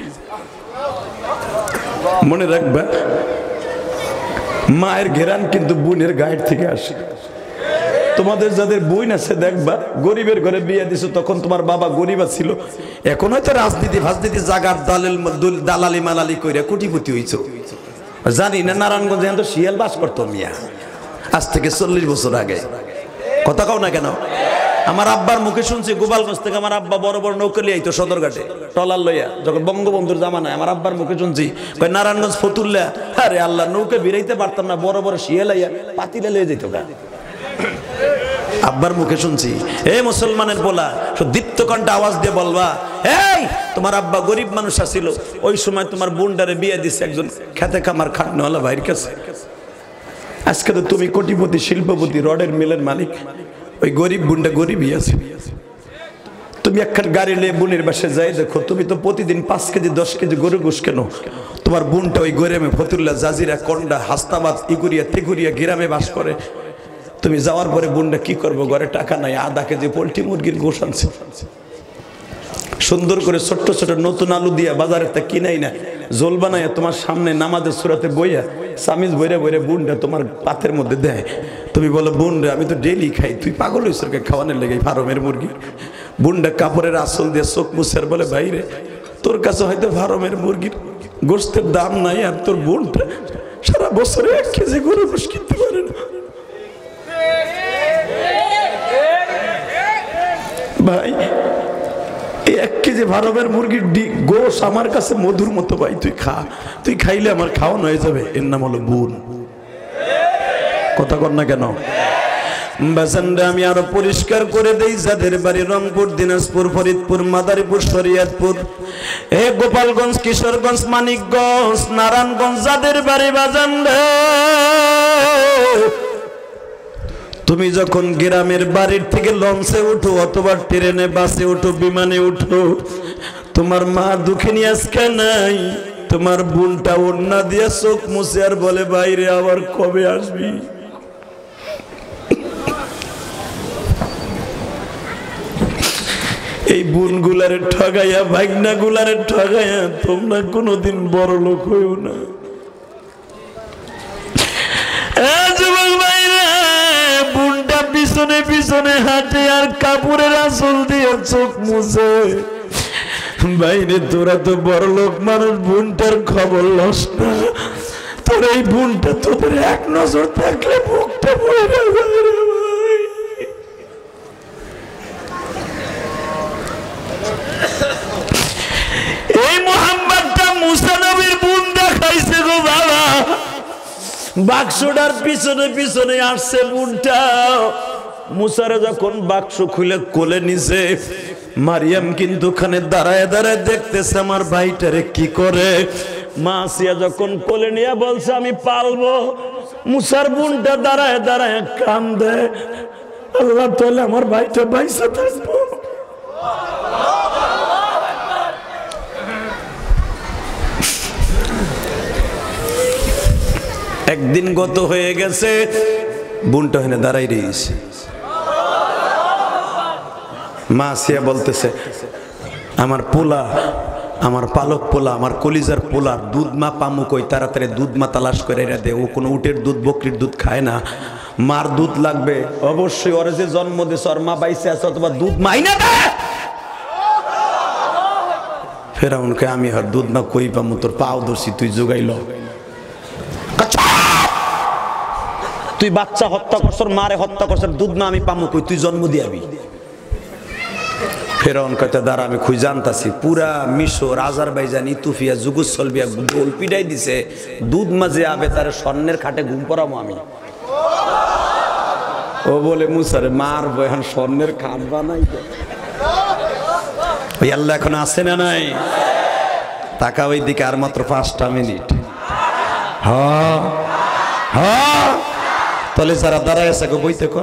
মনে রাখবা মায়ের ঘেরান কিন্তু বোনের গায়ের থেকে আসে। তোমাদের যাদের বোন আছে দেখবা গরিবের ঘরে বিয়ে দিছো তখন তোমার বাবা গরিব ছিল এখন হয়তো রাজনীতি ফাজনীতি জাগার দালাল দালালি মালালি কইরা কোটিপতি হইছো জানি না। নারায়ণগঞ্জে এখন তো শিয়াল বাস করতো মিয়া আজ থেকে চল্লিশ বছর আগে। কথা কও না কেন? আমার আব্বার মুখে শুনছি গোপালগঞ্জ থেকে আমার আব্বা বড় বড় নৌকা লিয়ে আইতো সদরঘাটে টলার লইয়া যখন বঙ্গবন্ধুর জামানায় আমার আব্বার মুখে শুনছি কই নারায়ণগঞ্জ ফতুল্লা আরে আল্লাহ নৌকা বেরাইতে পারতাম না বড় বড় শিয়াল আইয়া পাতিলে লয়ে যেত গা। আব্বার মুখে শুনছি। এ মুসলমানের বলা দীপ্ত কণ্ঠে আওয়াজ দিয়ে বলবা এই তোমার আব্বা গরিব মানুষ ছিল ওই সময় তোমার বোনটারে বিয়ে দিচ্ছে একজন খেতে খামার খাটনেওয়ালা ভাইয়ের কাছে। আজকে তো তুমি কোটিপতি শিল্পপতি রডের মিলের মালিক ওই গরিব বোনটা গরিবই আছে। তুমি একটা গাড়ি নিয়ে বোনের বাসায় যাই দেখো তুমি তো প্রতিদিন পাঁচ কেজি দশ কেজি গরু গোশ কেন তোমার বোনটা ওই গরিমে ফতুল্লা জাজিরা কন্ডা হাস্তাবাদ ইগুরিয়া তেগুরিয়া গ্রামে বাস করে। তুমি যাওয়ার পরে বোনটা কি করবো ঘরে টাকা নাই আধা কেজি পোল্ট্রি মুরগির গোশ আনছে সুন্দর করে ছোট্ট ছোট নতুন আলু দিয়া বাজারে তা কিনাই না জোল বানাইয়া তোমার সামনে নামাজের সুরাতে বইয়া সামিজ বইরে বইরে বোনটা তোমার পাতের মধ্যে দেয়। তুমি বলো বোন রে আমি তো ডেলি খাই তুই পাগল হয়েছ খাওয়ানোর লেগে ফার্মের মুরগি। বোনটা কাপড়ের আসল দিয়ে চোখ মুছের বলে ভাইরে তোর কাছে হয়তো ফার্মের মুরগির গোস্তের দাম নাই আর তোর বোনটা সারা বছরে এক কেজি গরু গোশ কিনতে পারে না। ভাই এক কেজি ফার্মের মুরগির গোশ আমার কাছে মধুর মতো ভাই তুই খা তুই খাইলে আমার খাওয়ানো হয়ে যাবে। এর নাম হলো বোন। কথা কর না কেন? বাজানরা আমি আরো পরিষ্কার করে দেই যাদের বাড়ি রংপুর দিনাজপুর ফরিদপুর মাদারীপুর শরীয়তপুর এ গোপালগঞ্জ কিশোরগঞ্জ মানিকগঞ্জ নারায়ণগঞ্জ যাদের বাড়ি বাজানরা তুমি যখন গ্রামের বাড়ির থেকে লঞ্চে উঠো অথবা ট্রেনে বাসে উঠো বিমানে উঠো তোমার মা দুঃখিনী আজকে নাই তোমার বোনটা ওড়না দিয়ে চোখ মুছে আর বলে বাইরে আবার কবে আসবি। এই বোন গুলারে ঠগাইয়া ভাগনা গুলারে ঠগাইয়া তোমরা কোনোদিন বড় লোক হইও না। বোনটা পিছনে পিছনে হাঁটে আর কাপড়ের আঁচল দিয়ে চোখ মুছে বাইরে তোরা তো বড় লোক মানুষ, বোনটার খবর লস না। তোর এই বোনটা তোদের এক নজর থাকলে বুকটা পড়ে যাবে রে ভাই। এই মোহাম্মদটা মুসা নবীর বোন দেখাইছে গো বাবা। বাক্সটার পিছনে পিছনে আসছে বোনটা। মুসারে যখন বাক্স খুলে কোলে নিছে, মারিয়াম কিন্তু খানে দাঁড়ায় দাঁড়ায় দেখতেছে আমার ভাইটারে কি করে। মা আসিয়া যখন কোলে নিয়ে বলছে আমি পালবো, মুসার বোনটা দাঁড়ায় দাঁড়ায় কান্দে, আল্লাহ তাআলা আমার ভাইটা বাইসা থাকবো। একদিন গত হয়ে গেছে, বোনটা হেনে দাঁড়াই রয়েছে। মা আসিয়া বলতেছে আমার পোলা, আমার পালক পোলা, আমার কলিজার পোলার দুধ মা পামু কই, তাড়াতাড়ি দুধ মা তালাশ করে এনে দে। ও কোনো উটের দুধ বকরির দুধ খায় না, মার দুধ লাগবে অবশ্যই। ওরে যে জন্ম দিয়েছে ওর মা বাইসে আছে, অথবা দুধ মাই না দে। ফেরাউনকে আমি আর দুধ মা কই পামু, তোর পাও ধরছি তুই যোগাইল। তুই বাচ্চা হত্যা করছ, মারে হত্যা করছ, দুধ মা আমি পামু কই, তুই জন্ম দিয়াবি। ফেরাউন কয়টা দ্বারা আমি খুঁজে জানতাছি, পুরা মিশর, আজারবাইজান, ইথিওপিয়া, যুগোস্লাভিয়া গোল পিটাই দিছে, দুধ মাঝে আবে তার স্বর্ণের খাটে ঘুম পড়াবো আমি। ও বলে মুসারে মারবো, এখন স্বর্ণের খাট বানাই দে। ওই আল্লাহ এখন আছে না নাই? তাকা ওই দিকে, আর মাত্র পাঁচটা মিনিট। হ্যাঁ হ্যাঁ, তাহলে যারা দাঁড়ায় আছে বইতে কর।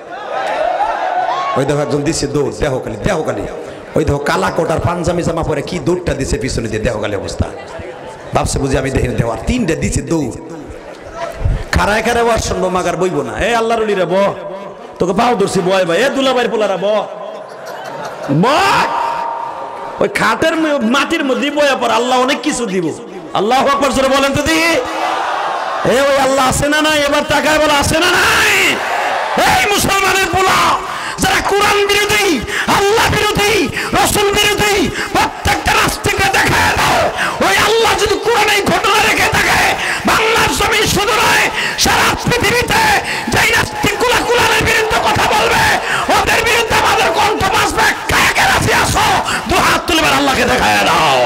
ওই দেখো একজন দিছে দৌড়, দেহ কালি দেহ কালি। ওই দেখো কালা কোটার পাঞ্জামি জামা পরে কি দৌড়টা দিছে পিছনে দিয়ে, দেহ কালি অবস্থা। ভাবছে বুঝি আমি দেখি দেওয়ার তিনটা দিছে দৌড়। খারায় খারায় ওয়ার শুনবো, মাগার বইবো না। এ আল্লাহর ওলি রে ব, তোকে পাও ধরছি বয় ভাই। এ দুলাভাইয়ের পোলারা ব ব, ওই খাটের মাটির মধ্যে বয়া পর আল্লাহ অনেক কিছু দিব। আল্লাহু আকবার জোরে বলেন তো দেখি। এ ওই আল্লাহ আছে না নাই? এবার তাকায় বলে আছে না নাই? এই মুসলমানের পোলা যারা কোরআন বিরোধী, আল্লাহ বিরোধী, রাসূল বিরোধী, প্রত্যেকটা নাস্তিকরা দেখায় দাও, ওই আল্লাহ যদি কোরআনে ঘটনা রেখে থাকে, বাংলার জমি শুধু নয় সারা পৃথিবীতে যেই নাস্তিকগুলা কোরআনের বিরুদ্ধে কথা বলবে, ওদের বিরুদ্ধে আমাদের কণ্ঠ বাঁচবে। কাকে কে রাজি আসো? দু হাত তুলে আল্লাহকে দেখায় দাও।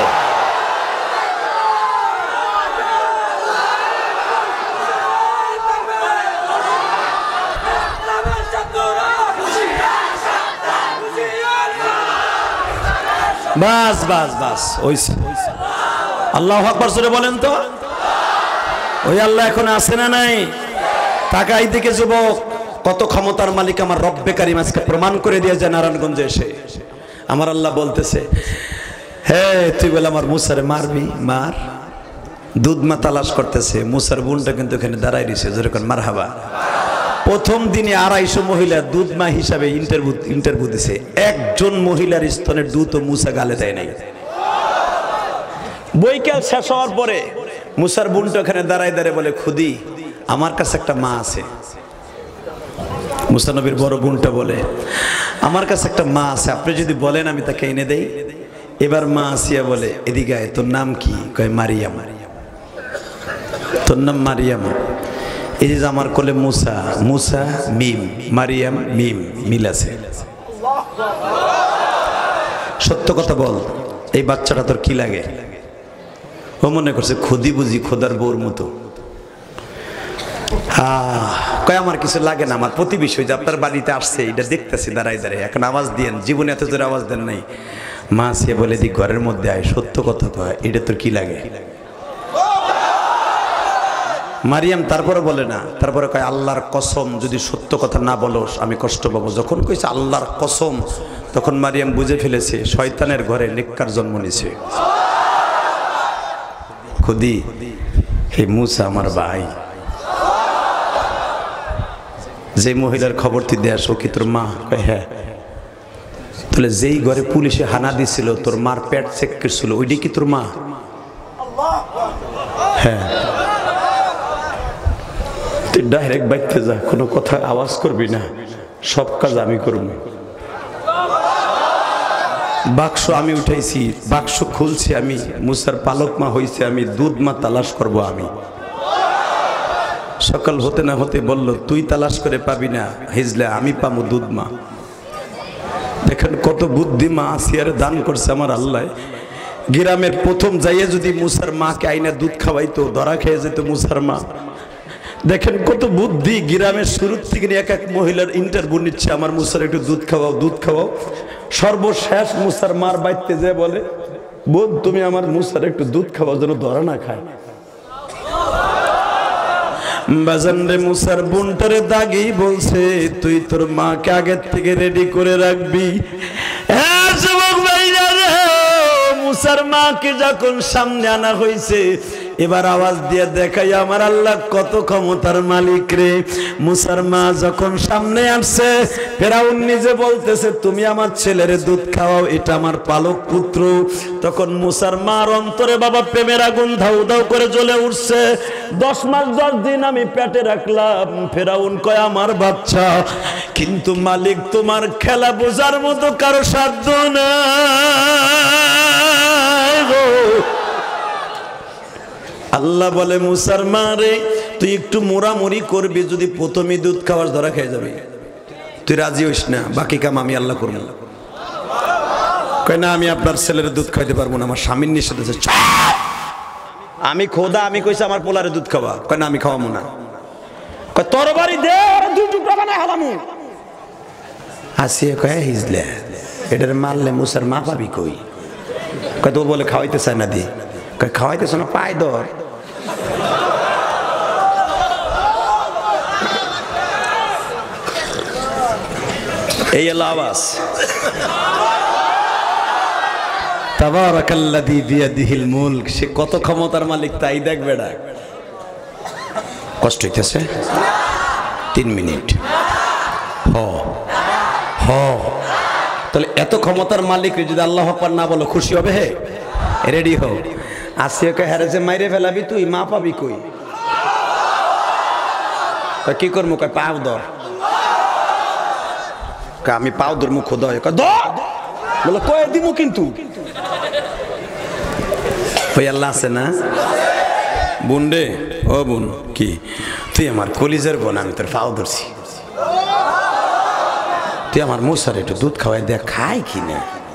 বাস বাস বাস, ওইছে। আল্লাহু আকবার জোরে বলেন তো। ওই আল্লাহ এখন আছে না নাই? তাকাই দিকে যুবক, কত ক্ষমতার মালিক আমার রব্বে কারিম আজকে প্রমাণ করে দিয়ে যায় নারায়ণগঞ্জে এসে। আমার আল্লাহ বলতেছে, হে তুই বলে আমার মুসারে মারবি, মার। দুধ মা তালাশ করতেছে, মুসার বোনটা কিন্তু এখানে দাঁড়াই দিছে, যেরকম মারহাবা। প্রথম দিনে আড়াইশো মহিলা দুধ মা হিসাবে ইন্টারভিউ ইন্টারভিউ দিছে। একজন মহিলার স্তনের দুধ মুসা গালে দেয় নাই। বৈকাল শেষ হওয়ার পরে মুসার বোনটা ওখানে দাঁড়ায় দাঁড়ায় বলে, খুদি আমার কাছে একটা মা আছে। মুসা নবীর বড় বোনটা বলে, আমার কাছে একটা মা আছে, আপনি যদি বলেন আমি তাকে এনে দেই। এবার মা আসিয়া বলে, এদিকে আয়, তোর নাম কি? কয় মারিয়াম। তোর নাম মারিয়াম? এই যে আমার কোলে মুসা, মুসা মিম, মারিয়াম মিম, মিল আছে। সত্য কথা বল, এই বাচ্চাটা তোর কি লাগে? ও মনে করছে খুদি বুঝি খোদার বউর মতো। আহ কয় আমার কিছু লাগে না, আমার প্রতিবেশী যে আপনার বাড়িতে আসছে এটা দেখতেছি দাঁড়াই দাঁড়াই, এখন আওয়াজ দিয়েন, জীবনে এত জোরে আওয়াজ দেন নাই। মা সে বলে দি ঘরের মধ্যে আয়, সত্য কথা কয়, এটা তোর কি লাগে? মারিয়াম তারপরে বলে না, তারপরে কয় আল্লাহর কসম যদি সত্য কথা না বলোস আমি কষ্ট পাবো। যখন কইছে আল্লাহর কসম, তখন মারিয়াম বুঝে ফেলেছে শয়তানের ঘরে নেককার জন্ম নিছে। খুদি হে মুসা আমার ভাই, যে মহিলার খবর তুই দেয়াস ও কি তোর মা? কয় হ্যাঁ। তাহলে যেই ঘরে পুলিশে হানা দিছিল, তোর মার পেট চেক করছিল, ওইটা কি তোর মা? হ্যাঁ। তুই ডাইরেক্ট বাইতে যা, কোনো কথা আওয়াজ করবি না, সব কাজ আমি করব। বাক্স আমি উঠাইছি, বাক্স খুলছি আমি, মুসার পালক মা হইছে আমি, দুধ মা তালাশ করব আমি। সকাল হতে না হতে বলল তুই তালাশ করে পাবি না হিজলা, আমি পাবো দুধ মা। দেখেন কত বুদ্ধি মা আসিয়ার দান করছে আমার আল্লাহ। গ্রামের প্রথম যাইয়ে যদি মুসার মাকে আইনা দুধ খাওয়াইতো, ধরা খেয়ে যেত মুসার মা। দেখেন কত বুদ্ধি, গ্রামের শুরুর থেকে এক এক মহিলার ইন্টারভিউ নিচ্ছে, আমার মুসার একটু দুধ খাওয়াও দুধ খাওয়াও। সর্বশেষ মুসার মার বাইতে যে বলে বোন তুমি আমার মুসার একটু দুধ খাওয়ার জন্য ধরা না খায়। বাজান রে মুসার বোনটারে দাগি বলছে তুই তোর মাকে আগের থেকে রেডি করে রাখবি। হ্যাঁ যুবক ভাইরা রে, মুসার মাকে যখন সামনে আনা হয়েছে এবার আওয়াজ দিয়ে দেখাই আমার আল্লাহ কত ক্ষমতার মালিক রে। মুসার মা যখন সামনে আসছে ফেরাউন নিজে বলতেছে তুমি আমার ছেলের দুধ খাওয়াও, এটা আমার পালক পুত্র। তখন মুসার মার অন্তরে বাবা প্রেমের আগুন ধাউ ধাউ করে জ্বলে উঠছে। দশ মাস দশ দিন আমি পেটে রাখলাম, ফেরাউন কয় আমার বাচ্চা, কিন্তু মালিক তোমার খেলা বোঝার মতো কারো সাধ্য নাই গো। আল্লাহ বলে মুসার মা রে তুই একটু মোড়ামুড়ি করবি, যদি প্রথমে দুধ খাওয়ার ধরা খেয়ে যাবি, তুই রাজি হইস না, বাকি কাম আমি আল্লাহ করব। কয় না আমি আপনার ছেলের দুধ খাইতে পারবো না, আমার স্বামীর নিষেধ আছে। আমি খোদা আমি কইছি আমার পোলারে দুধ খাওয়া, কয় না আমি খাওয়াবো না। কয় তরবারি দে দুই টুকরা বানায় হালামু। আসিয়ে কয় হিজলে এটার মারলে মুসার মা পাবি কই? কয় তো বলে খাওয়াইতে চায় না দি। কয় খাওয়াইতেছ না পায় ধর। এই হলো আওয়াজ। তাবারাকাল্লাযী বিয়াদিহিল মুলক, সে কত ক্ষমতার মালিক তাই দেখ বেটা। কষ্ট হইতেছে তিন মিনিট হ হ তাহলে এত ক্ষমতার মালিক যদি আল্লাহ আকবার না বলো খুশি হবে? হে রেডি হও। আসিয়াকে হেরেছে মাইরে ফেলাবি তুই, মা পাবি কই? কি করবো? কয় পাও ধর। আমি পাও ধর মুখ দয় বলে কয়ে দিব, কিন্তু ওই আল্লাহ আছে না। বোন রে ও বোন, কি তুই আমার কলিজার বোন, আমি তোর পাও ধরছি, তুই আমার মুসার একটু দুধ খাওয়াই দেখ খাই কিনা।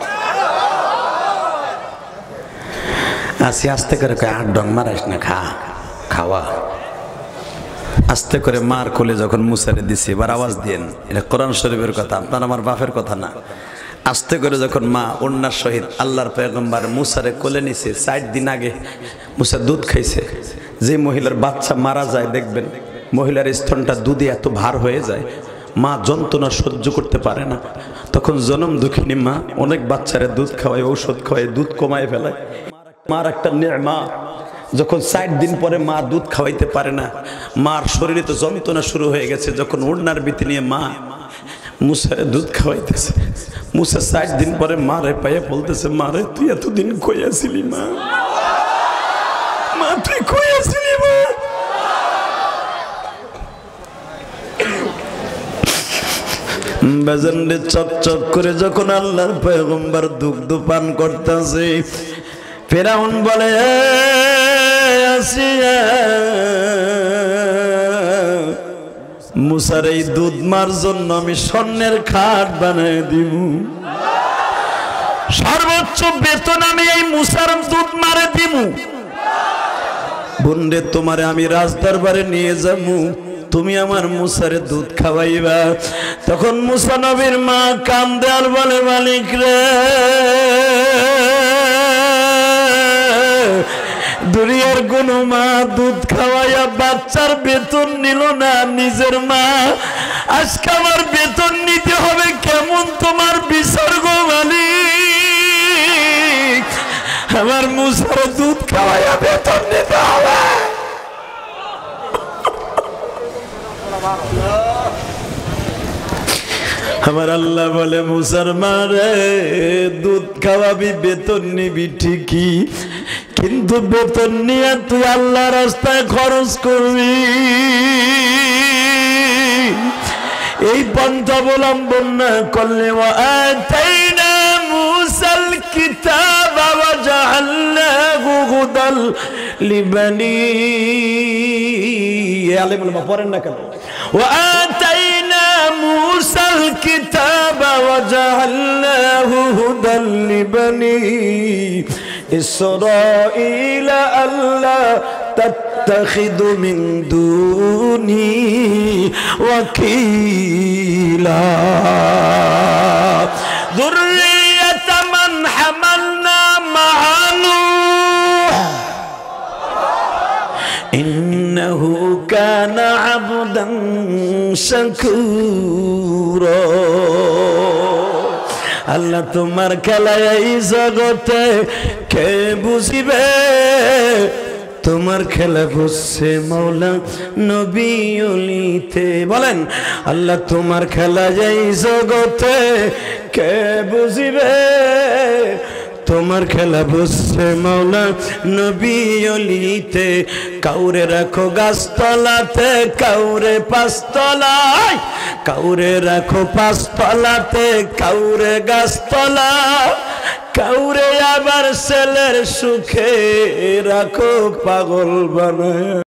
আসি আস্তে করে কয় আট ডং মারাইস না, খা খাওয়া। আস্তে করে মার কোলে যখন মুসারে দিছে, এবার আওয়াজ দিয়েন, এটা কোরআন শরীফের কথা, আপনার আমার বাপের কথা না। আস্তে করে যখন মা ওন্নার সহিত আল্লাহর পয়গম্বর মুসারে কোলে নিছে, ষাট দিন আগে মুসা দুধ খাইছে। যে মহিলার বাচ্চা মারা যায় দেখবেন মহিলার স্তনটা দুধে এত ভার হয়ে যায়, মা যন্ত্রণা সহ্য করতে পারে না, তখন জনম দুঃখিনী মা অনেক বাচ্চারে দুধ খাওয়ায়, ঔষধ খাওয়ায়, দুধ কমায় ফেলায়। মার একটা নেমা, যখন ষাট দিন পরে মা দুধ খাওয়াইতে পারে না, মার শরীরে তো যন্ত্রণা শুরু হয়ে গেছে, যখন ওড়নার ভিতরে নিয়ে মা মুসারে দুধ খাওয়াইতেছে, মুসা ষাট দিন পরে মারে পাইয়া বলতেছে মারে তুই এতদিন কই আসিলি? মা মা তুই কই আসিলি? মা বেজন্ডে চকচক করে যখন আল্লাহর পয়গম্বর দুগ্ধ পান করতেছে, ফেরাউন বলে আসিয়া মুসার এই দুধ মার জন্য আমি স্বর্ণের খাট বানাই দিব, সর্বোচ্চ বেতন আমি এই মুসার দুধ মারে দিব। বোনরে তোমারে আমি রাজদরবারে নিয়ে যাবো, তুমি আমার মুসারে দুধ খাওয়াইবা। তখন মুসা নবীর মা কান্দে আর বলে মালিক রে, দুনিয়ার কোন মা দুধ খাওয়াইয়া বাচ্চার বেতন নিল না, নিজের মা আজকে আমার বেতন নিতে হবে, কেমন তোমার বিচার গো মালিক? আমার মুসার দুধ খাওয়াইয়া বেতন নিতে হবে। আমার আল্লাহ বলে মুসার মারে দুধ খাওয়াবি, বেতন নিবি ঠিকই, কিন্তু বেতন নিয়ে তুই আল্লাহ রাস্তায় খরচ করবি। এই পন্থা অবলম্বন না করলে মুসাল লিবানি আলেম ওলামা পড়েন না কেন وآتينا موسى الكتاب وجعلناه هدى لبني إسرائيل ألا تتخذوا من دوني وكيلا ذرية من حملنا مع نوح إنه كان عبدا شكورا আল্লাহ তোমার খেলায় এই জগতে কে বুঝিবে তোমার খেলা বুঝছে মৌলা নবী ওলিতে বলেন আল্লাহ তোমার খেলা এই জগতে কে বুঝিবে তোমার খেলা বুঝছে মৌলা নবী ওলিতে কাউরে রাখো গাছতলাতে কাউরে পাঁচতলায় কাউরে রাখো পাঁচতলাতে কাউরে গাছতলা কাউরে আবার ছেলের সুখে রাখো পাগল বানায়